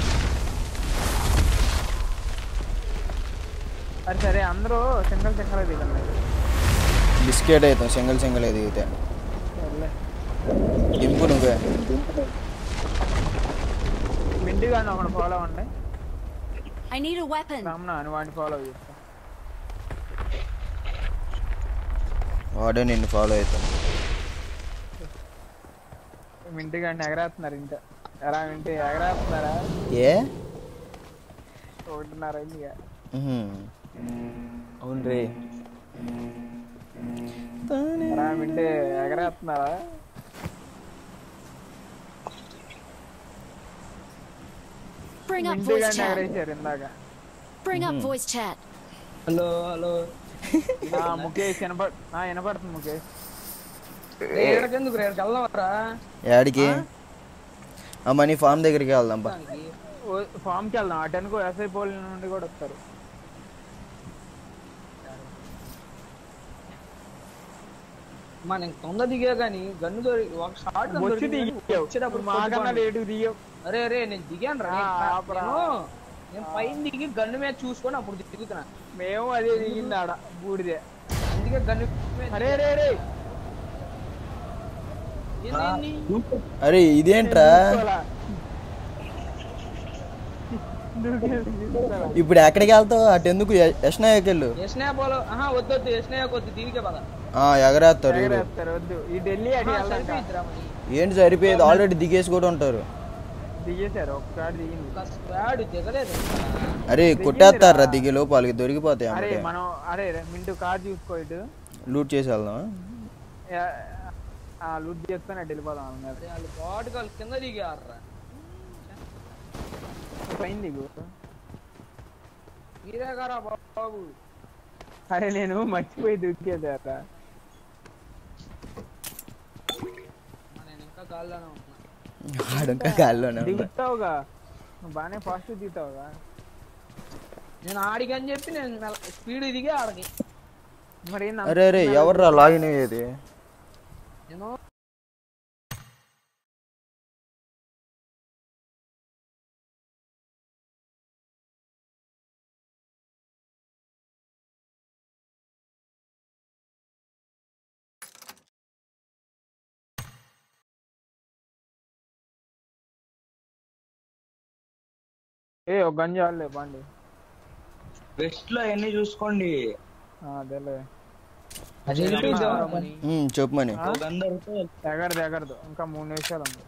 సరే సరే అందరూ సింగల్ సింగల్ దిగండి. బిస్కెట్ అవుతాం సింగల్ సింగల్ దిగితే. దింపు నువ్వే. మిండిగా ఒకటి ఫాలో అవ్వండి. I need a weapon. రామ్నా అని వాడిని ఫాలో చేస్తా. వాడే నిన్ను ఫాలో అవుతాను. మింటిగా ఎగరేస్తున్నారు ఇంకా. ఎలా వింటే ఎగరేస్తున్నారా? ఏ ఒకటిన్నర అయింది. అవును రే. ఎలా వింటే ఎగరేస్తున్నారా? Bring up voice chat. ఎగరేసారు ఇందాక. Bring up voice chat. Hello hello. Mukesh వినపడు వినపడుతుంది ముఖేష్. ఎందుకు వెళ్దామరా? యాడికి? మనీ ఫామ్ దగ్గరికి వెళ్దాం. ఫామ్ కి వెళ్దాం. అటెన్కు ఎస్ఐ పోల్ నుండి కూడా వస్తారు. మనం తొందర దిగా కానీ గన్ను దొరి ఒక షాట్ వచ్చేటప్పుడు మాకన్నా లేటు దిగావు. అరే అరే నేను దిగాను రా. నేను పైన దిగి గన్ను మీద చూసుకొని అప్పుడు దిగుతున్నా. మేము అదే దిగింది ఆడ బూడిదే. అందుకే గన్ను. అరే రే రే అరే ఇదేంట్రా? ఇప్పుడు ఎక్కడికి వెళ్తావు? అటు ఎందుకు? యష్నాయకి వెళ్ళు. యష్నాయపోలో వద్దొద్దు. యష్నాయకు వద్దు. దీనికే పద. ఎగరేస్తారు. ఏంటి సరిపోయేది? ఆల్రెడీ దిగేసి కూడా ఉంటారు. దిగేశారు. ఒకసారి దిగింది. దిగలేదు. అరే కొట్టేస్తారా దిగే లోపు వాళ్ళకి దొరికిపోతాయి. అరే మనం అరే మింటూ కార్ చూసుకో. ఇటు లూట్ చేసి వెళ్దాం. లూట్ చేసుకొని అటు వెళ్ళిపోదాం. వాళ్ళు బాటు వాళ్ళు కింద దిగారా. పైన దిగు. మీరే గారా బాబు. అరే నేను మర్చిపోయి దిగేదా. నేను ఇంకా గాల్లోనే ఉంటున్నా. ఇంకా గాల్లోనే దిగుతావుగా. బాగానే ఫాస్ట్ దిగుతావుగా. నేను ఆడికి అని చెప్పి నేను స్పీడ్ దిగి ఆడకి మరి ఏంది అరే అరే ఎవర్రా లాగిన్ అయ్యేది నేను ఏ ఒక గంజ ఆడలే బండి వెస్ట్ లో ఎన్ని చూసుకోండి. ఆ, అదేలే అది వెళ్ళిపోయిద్దాం మని ఉమ్, చెప్పు మని ఓ గన్ దొరికితే ఎగరదు ఎగరదు ఇంకా మూడు నిమిషాలు ఉంది.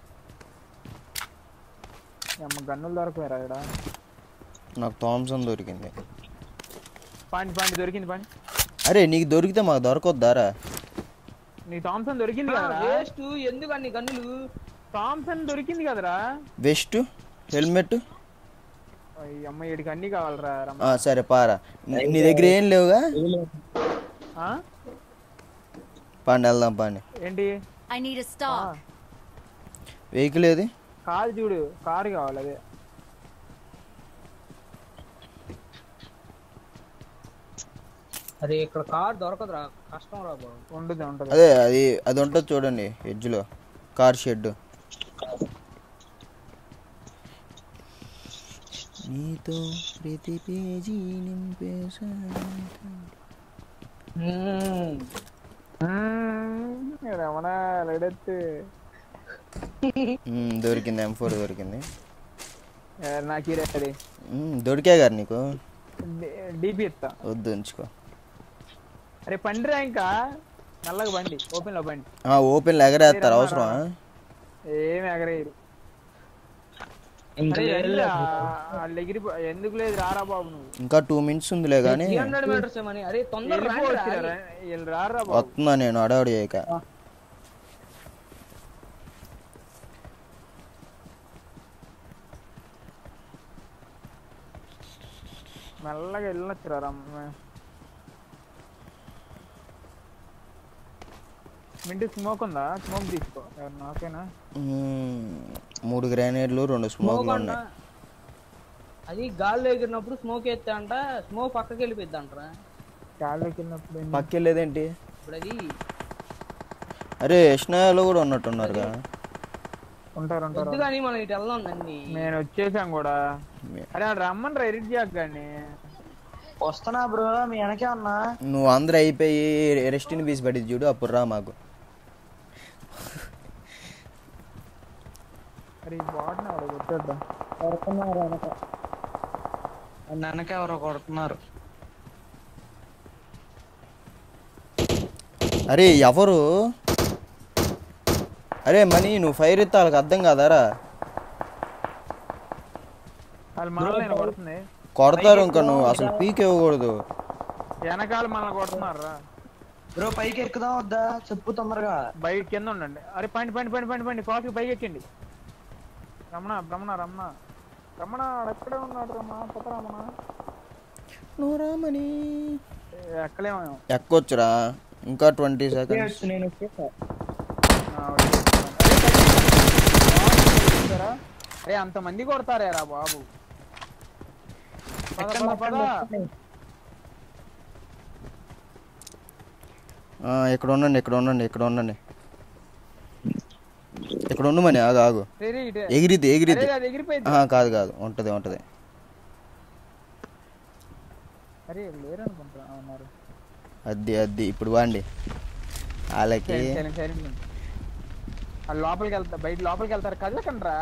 అమ్మ గన్నులు దొరకవేరా ఇక్కడ. నాకు థామ్సన్ దొరికింది. పాండి పాండి దొరికింది పాండి. అరే నీకు దొరికితే మాకు దొరకొద్దారా? నీ థామ్సన్ దొరికింది కదరా. వేస్ట్ ఎందుకు అన్ని గన్నులు? థామ్సన్ దొరికింది కదరా. వెస్ట్ హెల్మెట్ ఈ అమ్మ వీడికి అన్ని కావాలరా రమ్మ. ఆ, సరే పారా. నీ దగ్గర ఏం లేవుగా? ఆ? పాండి వెళ్దాం పాండి. I ఏంటి need a stop. వెహికల్ ఏది? కారు చూడు, కారు కావాలి అదే. అరే ఇక్కడ కార్ దొరకదురా, కష్టం రా బాబు. ఉండదు ఉంటది. అదే అది అది ఉంటుంది చూడండి ఎడ్జ్లో కార్ షెడ్. నీతో ప్రతి పేజీ నింపేసా. రమణ రెడెత్తి ఉమ్, దొరికింది. ఎం ఫోర్ దొరికింది. నాకు రెడీ ఉమ్, దొరికా గారు నీకు? డీపీ ఇస్తా. వద్దు ఉంచుకో. అరే పండిరా ఇంకా నల్లగా బండి ఓపెన్ లో బండి. ఓపెన్ ఎగరేస్తారు అవసరమా? ఏమి ఎగరేయరు. ఇంకా అరే లేదు. రండిరా, వాళ్ళు ఎగిరి ఎందుకు లేదు రారా బాబు నువ్వు. ఇంకా టూ మినిట్స్ ఉందిలే కానీ త్రీ హండ్రెడ్ మీటర్స్ ఏమని. అరే తొందరగా రండి రా. వెళ్ళిపోవచ్చురా, వీళ్ళు రారా బాబు. వస్తున్నా నేను అడవాడి చేయక. మెల్లగా వెళ్ళొచ్చురా రమ్మ. మింటి స్మోక్ ఉందా? స్మోక్ తీసుకో. నాకేనా? ఉమ్, మూడు గ్రానైడ్లు రెండు స్మోక్లు ఉన్నాయి. అది గాల్లో ఎగిరినప్పుడు స్మోక్ ఎత్తా అంట, స్మోక్ పక్కకి వెళ్ళిపోద్ది అంటారా. గాల్లోకి వెళ్ళినప్పుడు ఏంది? పక్కెళ్ళేదేంటి? ఇప్పుడు అది అరే యష్నాయాలో కూడా ఉన్నట్టున్నారుగా. ఉంటారు ఉంటారు. వద్దు కానీ మనం ఇటు వెళ్దాం నండి. నేను వచ్చేసాం కూడా. అరే ఆడు రమ్మని ఎడిట్ చేయగాని. వస్తున్నా బ్రో, మీ వెనకే ఉన్నా. నువ్వు అందరూ అయిపోయి రెస్ట్ ఇన్ పీస్ పడి చూడు, అప్పుడు రా మాకు. అరే ఈ బాట్ని ఆడ కొట్టేద్దాం. కొడుతున్నారు వెనక, వెనక ఎవరో కొడుతున్నారు. అరే ఎవరు? అరే మనీ నువ్వు ఫైర్ ఎత్తా వాళ్ళకి అర్థం కాదారా? వాళ్ళు మనల్ని నేను కొడుతుంది. కొడతారు ఇంకా, నువ్వు అసలు పీక్ ఇవ్వకూడదు. వెనకాల మనల్ని కొడుతున్నారు రా. బ్రో పైకి ఎక్కుదాం వద్దా చెప్పు తొందరగా. బయట కింద ఉండండి. అరే పండి పండి పండి పండి పండి కాఫీ పైకి ఎక్కండి. రమణ రమణ రమణ రమణ ఎక్కడే ఉన్నాడు రమణ? కొత్త రమణ నువ్వు రామని ఎక్కలేమో. ఎక్కొచ్చురా, ఇంకా ట్వంటీ సెకండ్స్. నేను వచ్చేసా. అరే అంత మంది కొడతారేరా బాబు. పద, పద, పద. ఇక్కడ ఉండండి ఇక్కడ ఉండండి ఇక్కడ ఉండండి ఇక్కడ ఉండు మని. ఆగు ఆగు, రేరే ఇటే. ఎగిరిద్ది ఎగిరిద్ది. అరే అది ఎగిరిపోయింది. ఆహా, కాదు కాదు, ఉంటది ఉంటది. అరే లేరనుకుంటా ఉన్నారు. అద్ది అద్ది ఇప్పుడు వాండి వాళ్ళకి. సైలెంట్ సైలెంట్ ఉండు. వాళ్ళు లోపలికి వెళ్తారు, బయట లోపలికి వెళ్తారు. కదలకండ్రా.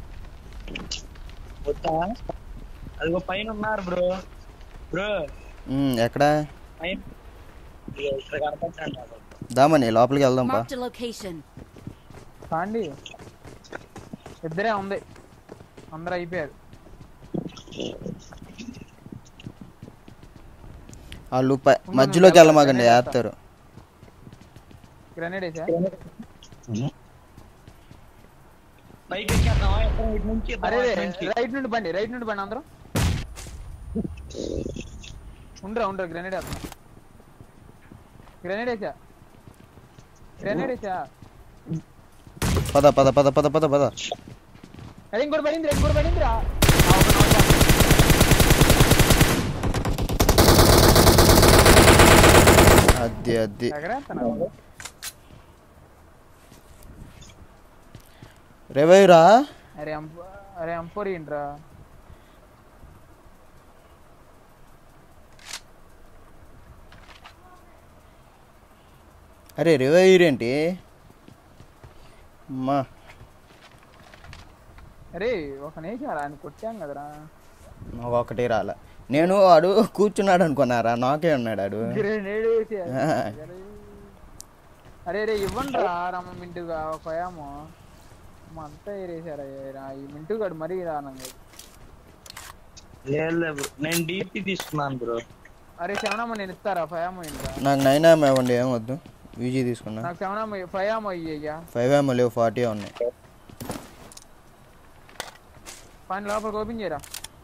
వద్దా? అదిగో పైన ఉన్నారు బ్రో. బ్రో ఉమ్, ఎక్కడ? పైన ఇక్కడ కనపడుతుంది. దామని లోపలికి వెళ్దాం పా. Marked a location. కాండి ఇద్దరే ఉంది, అందరూ అయిపోయారు. వాళ్ళు ప- మధ్యలోకి వెళ్ళమాకండి, వేస్తారు. గ్రెనేడ్ వేసా. పైకి ఎక్కేద్దామా? ఎక్కడ ఇటు నుంచి అరే ఇద్దరం అటు నుంచి. రైట్ నుండి బండి, రైట్ నుండి బండి అందరం. ఉండరా ఉండరా గ్రెనేడ్ వేస్తున్నా. గ్రెనేడ్ వేసా, గ్రెనేడ్ వేసా. పద పద పద పద పద పద. అరే ఇంకోటి పడింది, ఇంకోటి పడిందిరా. అది అది ఎగరేస్తున్నావు రివైవ్ రా. అరే అంప అరే అంపోరి ఏంట్రా అరే రివైవ్ ఏంటి అమ్మా. అరే ఒక నేసారా అని కొట్టాం కదరా. ఒకటి రాలా. నేను వాడు కూర్చున్నాడు అనుకున్నారా, నాకే ఉన్నాడు ఆడు. గ్రెనేడ్ వేసి అరే రే ఇవ్వండి రా రమ్మ మింటుగా ఒక ఏమో అంతా ఏరేసారా ఈ మింటు గాడు మరీ రానంగా. నేను డీపీ తీసుకున్నాను బ్రో. అరే సెవెనమ్మ నేను ఇస్తారా ఫైవ్ ఏమో ఇంట్రా. నాకు నైన్ ఏమో ఇవ్వండి, ఏం వద్దు. యూజీ తీసుకున్నా. నాకు సెవెనమ్మ ఫైవ్ ఏమో ఇయ్యా. ఫైవ్ ఏమో లేవు, ఫార్టీ ఉన్నాయి. పని లోపలికి ఓపెన్ చేయరా.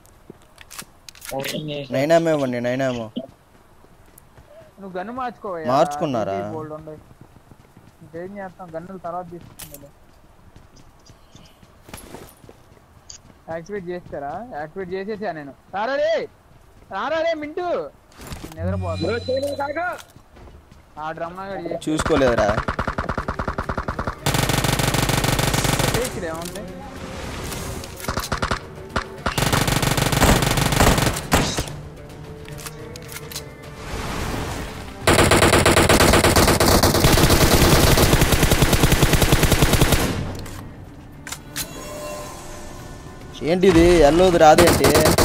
నైన్ ఏమో ఇవ్వండి, నైన్ ఏమో. నువ్వు గన్ను మార్చుకోవా. మార్చుకున్నారా? గోల్డ్ ఉండవు. ఇంకేం చేస్తాం, గన్నులు తర్వాత తీసుకుంటుంది. యాక్టివేట్ చేస్తారా? యాక్టివేట్ చేసేసా నేను. రారా రే రారా రే మింటూ నిద్రపోతా. ఆ డ్రమ్ చూసుకోలేదురా. ఏముంది ఏంటిది ఎల్లోది రాదేంటి?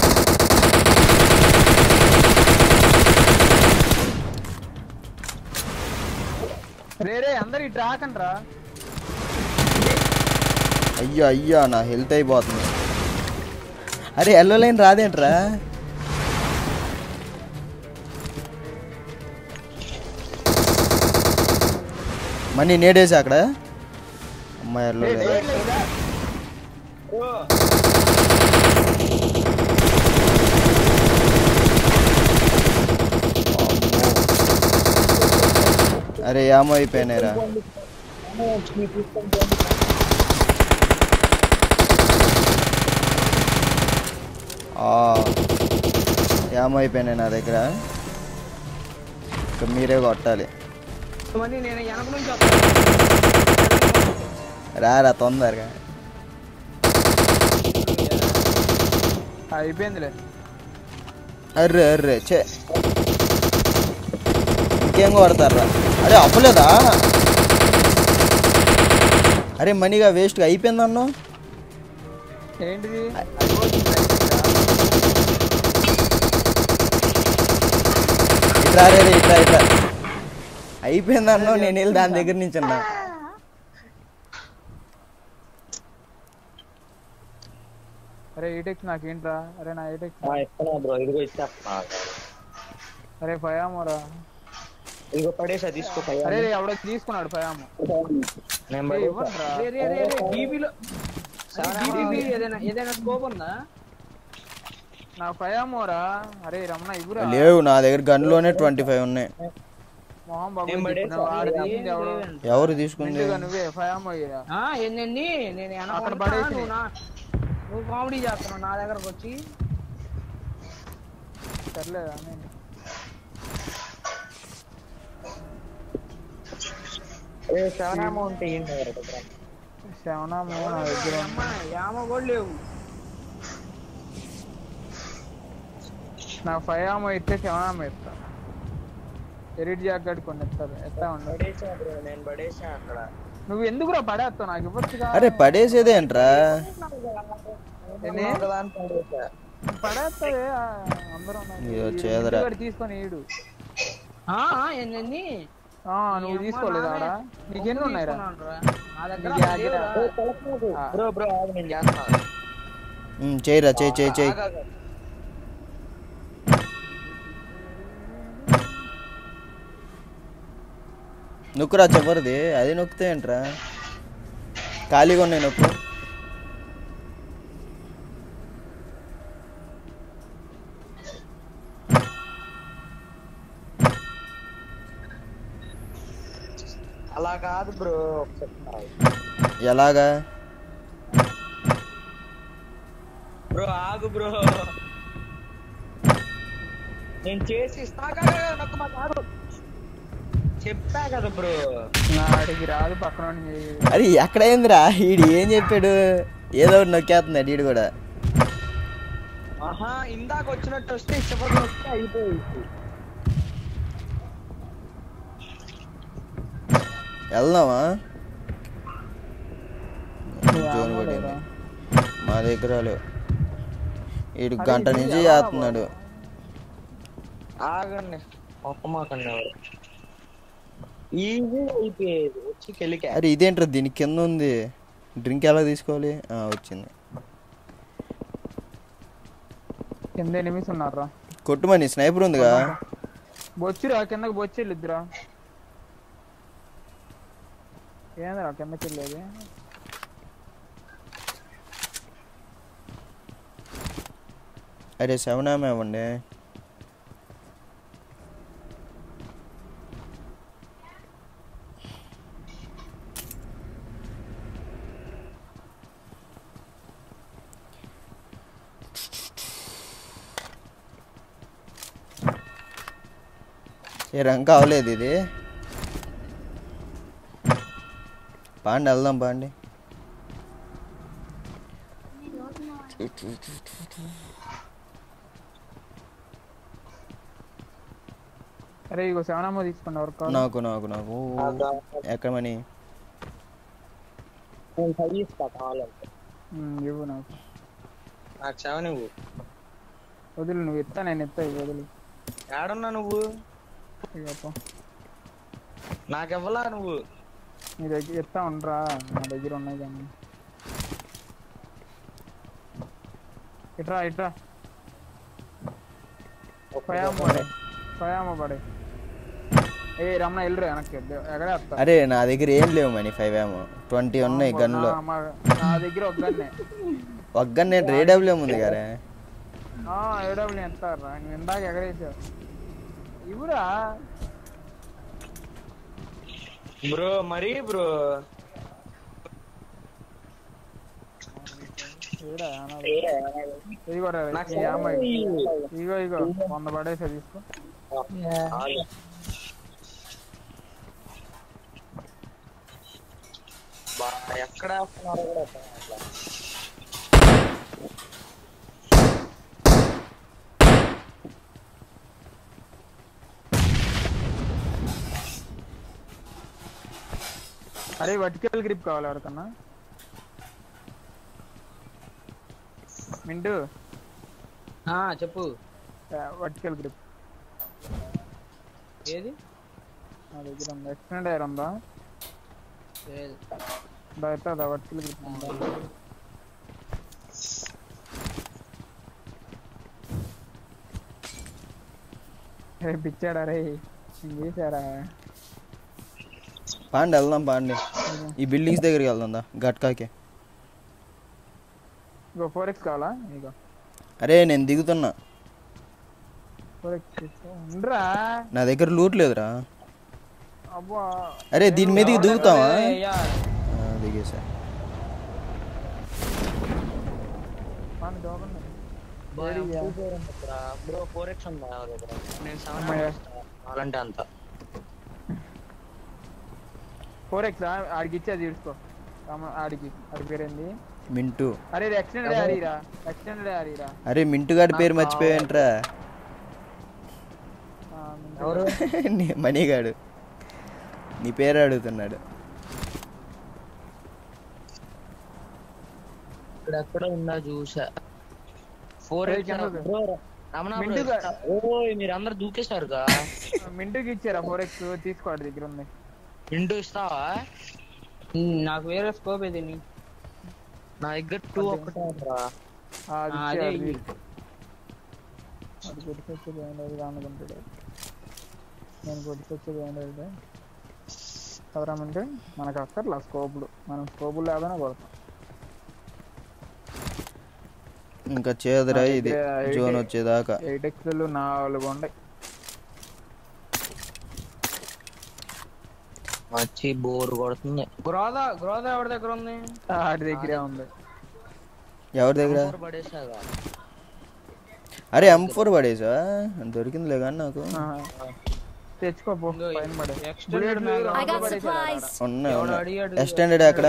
రే రే అందరు ఇటు రాకండి రా. అయ్యో అయ్యో నా హెల్త్ అయిపోతుంది. అరే ఎల్లో లైన్ రాదేంట్రా? మనీ నేడేసా అక్కడ. అమ్మాయి ఎల్లో లైన్. అరే ఏమో అయిపోయినారా. ఏమో అయిపోయినాయి నా దగ్గర. ఇక మీరే కొట్టాలి. రారా తొందరగా. అయిపోయిందిలే. అర్రే అర్రే చే ఇంకేం కొడతారా? అరే అవ్వలేదా? అరే మనీగా వేస్ట్గా అయిపోయింది అన్న. ఏంటిది? ఇట్లా రే ఇట్లా ఇట్లా అయిపోయింది అన్న. నేను వెళ్ళి దాని దగ్గర నుంచి అన్నా. అరే ఎయిటెక్స్ నాకేంట్రా? అరే నా ఎయిటెక్స్. బ్రో ఇదిగో ఇచ్చేస్తా. అరే ఫయామోరా ఇదిగో పడేసా తీసుకో. అరే రే ఎవడో తీసుకున్నాడు ఫయామో. ఏదైనా స్కోప్ ఉందా నా ఫయామోరా? అరే రమణ ఇవ్వరా. లేవు నా దగ్గర గన్లోనే ట్వంటీ ఫైవ్ ఉన్నాయి. మొహం బాబు ఎవరు తీసుకుంది? నువ్వే ఫయామో ఇరా. ఏంటండి నేను అక్కడ పడేసి నువ్వు కామెడీ చేస్తున్నావు నా దగ్గరకు వచ్చి. సర్లేదా నేను సెవెనామో ఉంటే ఏంటి? సెవెనామో నా దగ్గర యామో కూడా లేవు. నా ఫైవ్ ఆమో ఇస్తే సెవెనామో ఇస్తా. ఎరిట్ జాకెట్ కొన్ని ఇస్తారు. ఎత్తా ఉండు. నేను పడేసా అక్కడ. నువ్వు ఎందుకురా పడేస్తావు? నాకు ఇవ్వచ్చు. అరే పడేసేదేంట్రా? పడేస్తావే అందరూ తీసుకొని ఈడు. ఏంటండి నువ్వు తీసుకోలేదు ఆడ? నీకెన్ని ఉన్నాయిరా? చేయరా చేయి చేయి చేయి. నొక్కురా చెప్పరుది. అది నొక్కితే ఏంట్రా? ఖాళీగా ఉన్నాయి నొక్కు. అలా కాదు బ్రో. ఎలాగా బ్రో? ఆగు బ్రో, నేను చేసి ఇస్తా. చెప్పా కదా బ్రో. నాడికి రాదు పక్కన అది ఎక్కడైందిరా ఈడు ఏం చెప్పాడు ఏదో ఒకటి నొక్కేస్తున్నాడు ఈడు కూడా. ఆహా ఇందాక వచ్చినట్టు వస్తే చివరికి వస్తే అయిపోయింది. వెళ్దామా? జోన్ పడింది మా దగ్గర లేవు. ఈడు గంట నుంచి చేస్తున్నాడు. ఆగండి ఒక్కమాకండి ఎవరు ఈజీ అయిపోయేది వచ్చి కెలికా. అరే ఇదేంట్రా దీని కింద ఉంది. డ్రింక్ ఎలా తీసుకోవాలి? వచ్చింది. కింద ఎనిమిస్ ఉన్నారా? కొట్టుమని స్నైపర్ ఉందిగా. బొచ్చురా కిందకి బొచ్చి వెళ్ళిద్దురా. ఏందిరా కిందకి వెళ్ళేది? అరే సెవెన్ ఆమె ఇవ్వండి. ఏ రంక అవలేదు ఇది. పాండి వెళ్దాం పాండి. అరే ఇగో సెవెన్ అమ్మో తీసుకోండి ఎవరు నాకు నాకు నాకు ఎక్కడ మనీ కావాలంటే ఇవ్వు నాకు. నాకు సెవెన్ ఇవ్వు. వదులు నువ్వు ఎత్తా నేను ఎత్తా ఇవి వదులు. ఏడున్నా నువ్వు? ఇగో నాకివ్వలా నువ్వు? నీ దగ్గర ఎత్తా ఉండరా నా దగ్గర ఉన్నాయి కానీ. ఇట్రా ఇట్రా ఫయామ పడే ఫయామ పడే. ఏ రమణ వెళ్ళరు వెనక్కి ఎక్కడే వస్తా. అరే నా దగ్గర ఏం లేవు మనీ. ఫైవ్ ఏమో ట్వంటీ ఉన్నాయి గన్లో. నా దగ్గర ఒక గన్నే ఒక గన్ నేను రేడబ్ల్యూ ఉంది కదా. ఏడబ్ల్యూ ఎంతారా నువ్వు ఇందాక ఎగరేసావు ఇవురా బ్రో. మరి బ్రో ఇగో ఇగో ఇగో వంద పడేసా తీసుకో. ఎక్కడ అరే వర్టికల్ గ్రిప్ కావాలి ఎవరికన్నా? మింటూ చెప్పు. వర్టికల్ గ్రిప్ ఏది? నా దగ్గర ఉందా? ఎక్స్టెండ్ ఎయిర్ ఉందా? అవుతుందా వర్టికల్ గ్రిప్ ఉందా? రే పిచ్చాడా రే చేశారా? పాండి వెళ్దాం పాండి. ఈ బిల్డింగ్స్ దగ్గరికి వెళ్దా గట్కాకి. ఇగో ఫోర్ ఎక్స్ కావాలా? ఇగో అరే నేను దిగుతున్నా. ఫోర్ ఎక్స్ ఉండరా నా దగ్గర లూట్ లేదురా. అబ్బా అరే దీని మీదకి దిగుతావా? దిగేసా. బ్రో ఫోర్ ఎక్స్ ఉందా నేను సెవెన్ అలాంటి అంత ఫోర్ ఎక్స్ ఆడికి ఇచ్చేది తీసుకో. ఆడికి ఆడి పేరేంది? మింటూ. అరే ఎక్స్టెండెడ్ ఆరిరా ఎక్స్టెండెడ్ ఆరిరా. అరే మింటూ గాడి పేరు మర్చిపోయాయంట్రా. మనీగాడు నీ పేరు అడుగుతున్నాడు. ఇక్కడ ఎక్కడ ఉందా చూసా. ఫోర్ మీరు అందరు దూకేశారుగా. మింటూకి ఇచ్చారా ఫోర్ ఎక్స్? తీసుకో దగ్గర ఉంది. మింటూ ఇస్తావా? నాకు వేరే స్కోప్ ఏది? నా దగ్గర టూ ఒకటే ఉందిరా. అది కొట్టుకొచ్చేది ఏం లేదు అనుకుంటాడు. నేను కొట్టుకొచ్చేది ఏం లేదు కదరామంటే మనకు అక్కర్లా స్కోపులు. మనం స్కోపులు లేదనే కొడతాం. ఇంకా చేదురా ఇది జోన్ వచ్చేదాకా. ఎయిట్ ఎక్స్లు నాలుగు ఉన్నాయి. వచ్చి బోర్ కొడుతుంది. గ్రోదా గ్రోదా ఎవరి దగ్గర ఉంది? ఆడి దగ్గరే ఉంది. ఎవరి దగ్గర? పడేసాగా. అరే ఎం ఫోర్ పడేసా దొరికిందిలే కానీ నాకు. తెచ్చుకో పో పైన పడే extended mag I got supplies. ఉన్నాయి ఎవడు ఉన్నాయి అడిగాడు ఎక్స్టెండెడ్ అక్కడ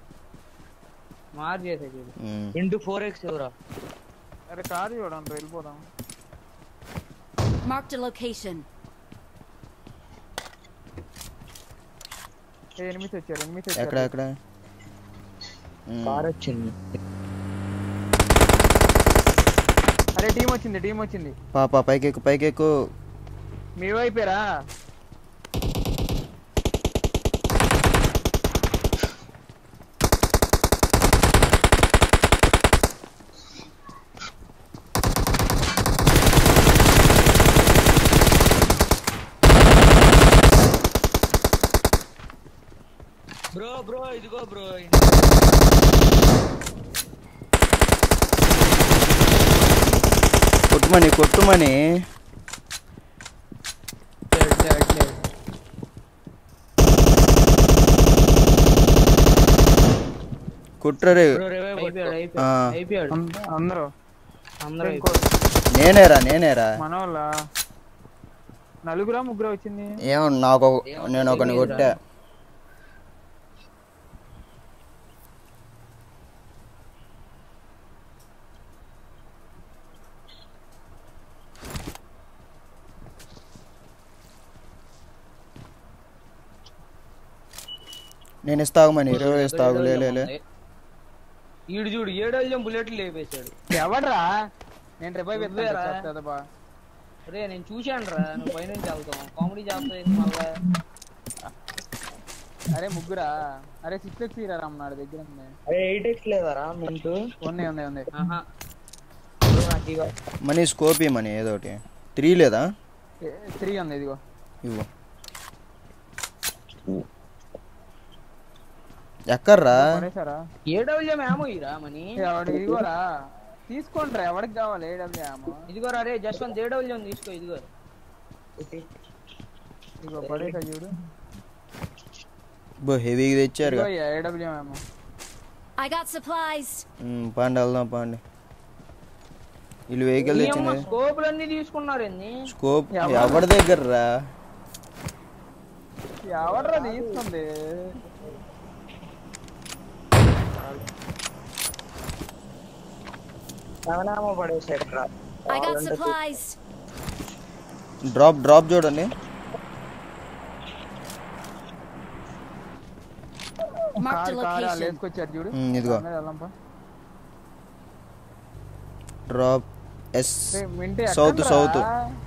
మార్ చేసే చూడు ఉమ్. ఇంటూ ఫోర్ ఎక్స్ ఎవరా అరే కారు చూడండి వెళ్ళిపోదాం Marked a location. ఏ ఎనిమిది వచ్చారు ఎనిమిది ఎక్కడ వచ్చారు ఎక్కడ ఉమ్. కార్ వచ్చింది అరే టీం వచ్చింది టీం వచ్చింది పాప పైకెక్కు పైకెక్కు మీ వైపేరా బ్రో బ్రో ఇదిగో బ్రో కొట్టుమని కొట్టుమని కుట్రరే బ్రో రివైవ్ అయిపోయాడు అయిపోయాడు ఆ. అయిపోయాడు అంద- అందరూ అందరూ ఇంకో- నేనేరా నేనేరా మనోళ్ళ నలుగురా ముగ్గురు వచ్చింది ఏమో నాకు ఒక- నేను ఒకని కొట్టా నేను ఇస్తాగు మని ఇరవై ఇస్తాగు లే లే, లే ఈడు చూడు ఏడోల్యం బుల్లెట్లు లేపేశాడు ఎవడ్రా నేను రివైవ్ నువ్వేరా? ఎత్తాను అరే నేను చూశాను రా నువ్వు పైనుంచి వెళ్తాం కామెడీ చేస్తావు మళ్ళా అరే ముగ్గురా అరే సిక్స్ ఎక్స్ ఇరా రమ్మన్నాడు దగ్గర ఉంది అరే ఎయిట్ ఎక్స్ లేదారా మింటూ ఉన్నాయి ఉన్నాయి ఉన్నాయి ఆహా బ్రో నాకు ఇవ్వ మనీ స్కోప్ మనీ ఏదో ఒకటి త్రీ లేదా త్రీ ఉంది ఇదిగో ఇవ్వు ఎక్కర్రా పడేసారా ఏడోల్యం ఏమో ఇరా మని ఎవడు ఇదిగోరా తీసుకోండిరా ఎవరికి కావాలి ఏడబ్ల్యూ ఏమో ఇదిగోరా రే జస్ట్ వన్ ఏడోల్యం తీసుకో ఇదిగో ఇదిగో పడేసా చూడు బో హెవీగా తెచ్చారు ఇదిగో ఏడబ్ల్యూ ఏమో I got supplies. పాండి వెళ్దాం పాండి వీళ్ళు వెహికల్ తెచ్చింది స్కోపులన్నీ తీసుకున్నారు ఎన్ని స్కోప్ ఎవరి దగ్గర రా ఎవడరా తీసుకుంది ఏమో పడేసాడు రా I got supplies. Drop drop చూడండి Marked a car car location. లేసుకొచ్చారు చూడు ఉమ్, ఇదిగో దాని మీద వెళ్దాంపా. డ్రాప్ ఎస్ రే, మింటూ సౌత్ ఎక్కండ్రా. సౌత్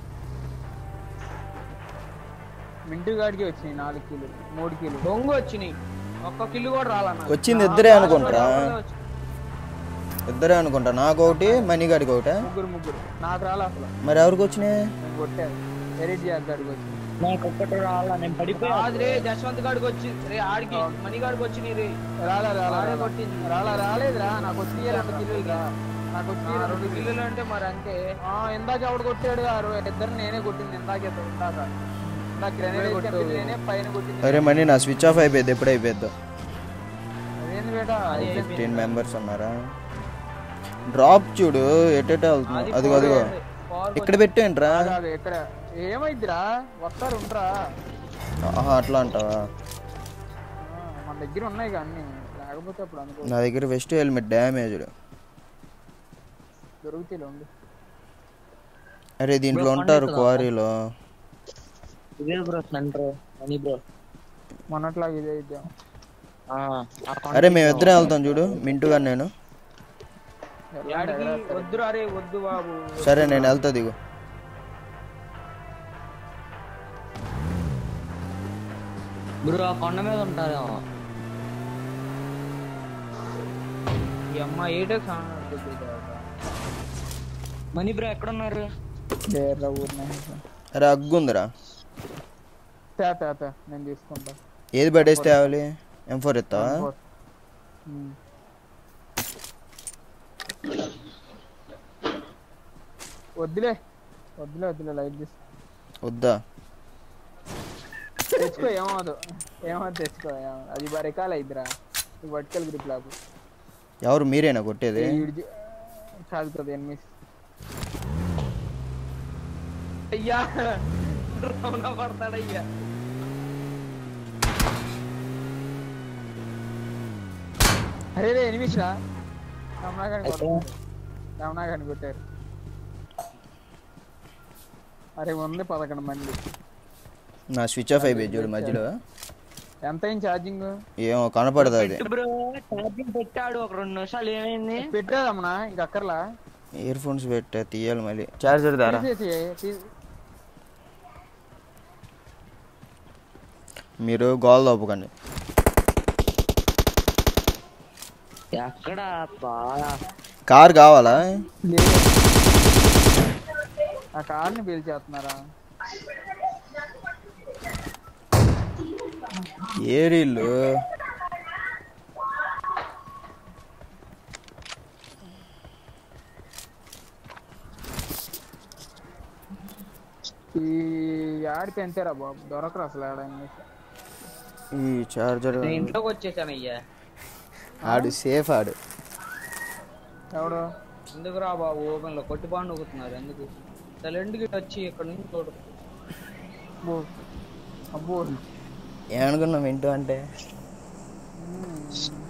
మింటూ గాడికి వచ్చినాయి నాలుగు కిలో మూడు కిలో దొంగ వచ్చినాయి ఒక్క కిల్లు కూడా రాలన్నా వచ్చింది ఇద్దరే అనుకుంటారా ఇద్దరే అనుకుంటా నాకు ఒకటి మణిగాడికి ఒకటి ముగ్గురు ముగ్గురు నాకు రాలే అసలు మరి ఎవరికి వచ్చినాయి నేను కొట్టాను ఎడిట్ గాడికి వచ్చింది నాకు ఒక్కటి రాలా నేను పడిపోయా రాదు రే జశ్వంత్ గాడికి వచ్చి రే ఆడికి మణిగాడికి వచ్చినాయి రే రాలే రాలే ఆడే రాలే. కొట్టింది రాలా రాలేదురా నాకు వచ్చి రెండు కిలోలు నాకు వచ్చి ఆ, రెండు రెండు కిల్లులు అంటే మరి అంతే ఆ, ఇందాక ఎవడు కొట్టాడు ఆ రో- ఇద్దరు నేనే కొట్టింది ఇందాక ఇద్దరు ఇందాక నాకు గ్రెనేడ్ వేసి చంపింది నేనే పైన కొట్టింది అరే మనీ నా స్విచ్ ఆఫ్ అయిపోయింది ఎప్పుడు అయిపోద్దో అదేంది బేటా ఫిఫ్టీన్ మెంబర్స్ ఉన్నారా డ్రాప్ చూడు ఎటెట వెళ్తున్నా అదిగో అదిగో ఇక్కడ పెట్టేంట్రా కాదు ఎక్కడ ఏమైద్దిరా వస్తారు ఉండరా ఆహా అట్లా అంటావా మన దగ్గర ఉన్నాయి కానీ లేకపోతే అప్పుడు అనుకో నా దగ్గర వెస్ట్ హెల్మెట్ డ్యామేజ్డ్ దొరుకుతాయి ఉండు అరే దీంట్లో ఉంటారు క్వారీలో ఇదే బ్రో సెంటర్ మనీ బ్రో మొన్నట్లాగా ఇదే ఇద్దాం అరే మేము ఇద్దరం వెళ్తాం చూడు మింటు గారు నేను యాడికి వద్దురా రే వద్దు బాబు సరే నేను వెళ్తా దిగు బ్రో ఆ కొండ మీద ఉంటారేమో ఈ అమ్మ ఏటో మనీ బ్రో ఎక్కడ ఉన్నారు లేర్రా ఊరినే అరే అగ్గుందిరా తే తే తే నేను తీసుకుంటా ఏది పడేస్తే కావాలి ఎం ఫోర్ ఎత్తావా ఉమ్. వద్దులే వద్దులే వద్దులే లైట్ తీసు వద్దా తెచ్చుకో ఏమవదు ఏమవుతుంది తెచ్చుకో ఏమవుదు అది బరికాల ఇద్దరా వర్టికల్ గ్రిప్ లాగు ఎవరు మీరేనా కొట్టేది ఈడు కాదు కదా ఎనిమిది అయ్యా రౌండ్ పడతాడయ్యా. అరే రే ఎనిమిషా రమణాగాని కొట్టారు రమణాగాని కొట్టారు అరే ఉంది పదకొండు మంది. నా స్విచ్ ఆఫ్ అయిపోయి చూడు మధ్యలో. ఎంత అయింది ఛార్జింగ్? ఏమో కనపడదు అది. బ్రో ఛార్జింగ్ పెట్టాడు ఒక రెండు నిమిషాలు ఏమైంది? పెట్టాదమ్మా ఇంక అక్కర్లా. ఇయర్ ఫోన్స్ పెట్టా తీయాలి మళ్ళీ. చార్జర్ దారా మీరు గోల్ దోపకండి. ఎక్కడ కార్ కావాలా? ఆ కార్ని పీల్చేస్తున్నారా? ఏరీళ్ళు ఈ యాడికి ఎంతేరా బాబు దొరకరు అసలు ఆడ. ఈ చార్జర్ ఇంట్లోకి వచ్చేసాను అయ్యా. ఆడు సేఫ్ ఆడు. ఎవడు ఎందుకు రా బాబు ఓపెన్ లో కొట్టి బాండ్ నొక్కుతున్నారు ఎందుకు? సైలెంట్ గిట్ వచ్చి ఇక్కడ నుంచి చూడు. అబ్బో అబ్బో ఏమనుకున్నాం ఇంటూ అంటే మ్మ్.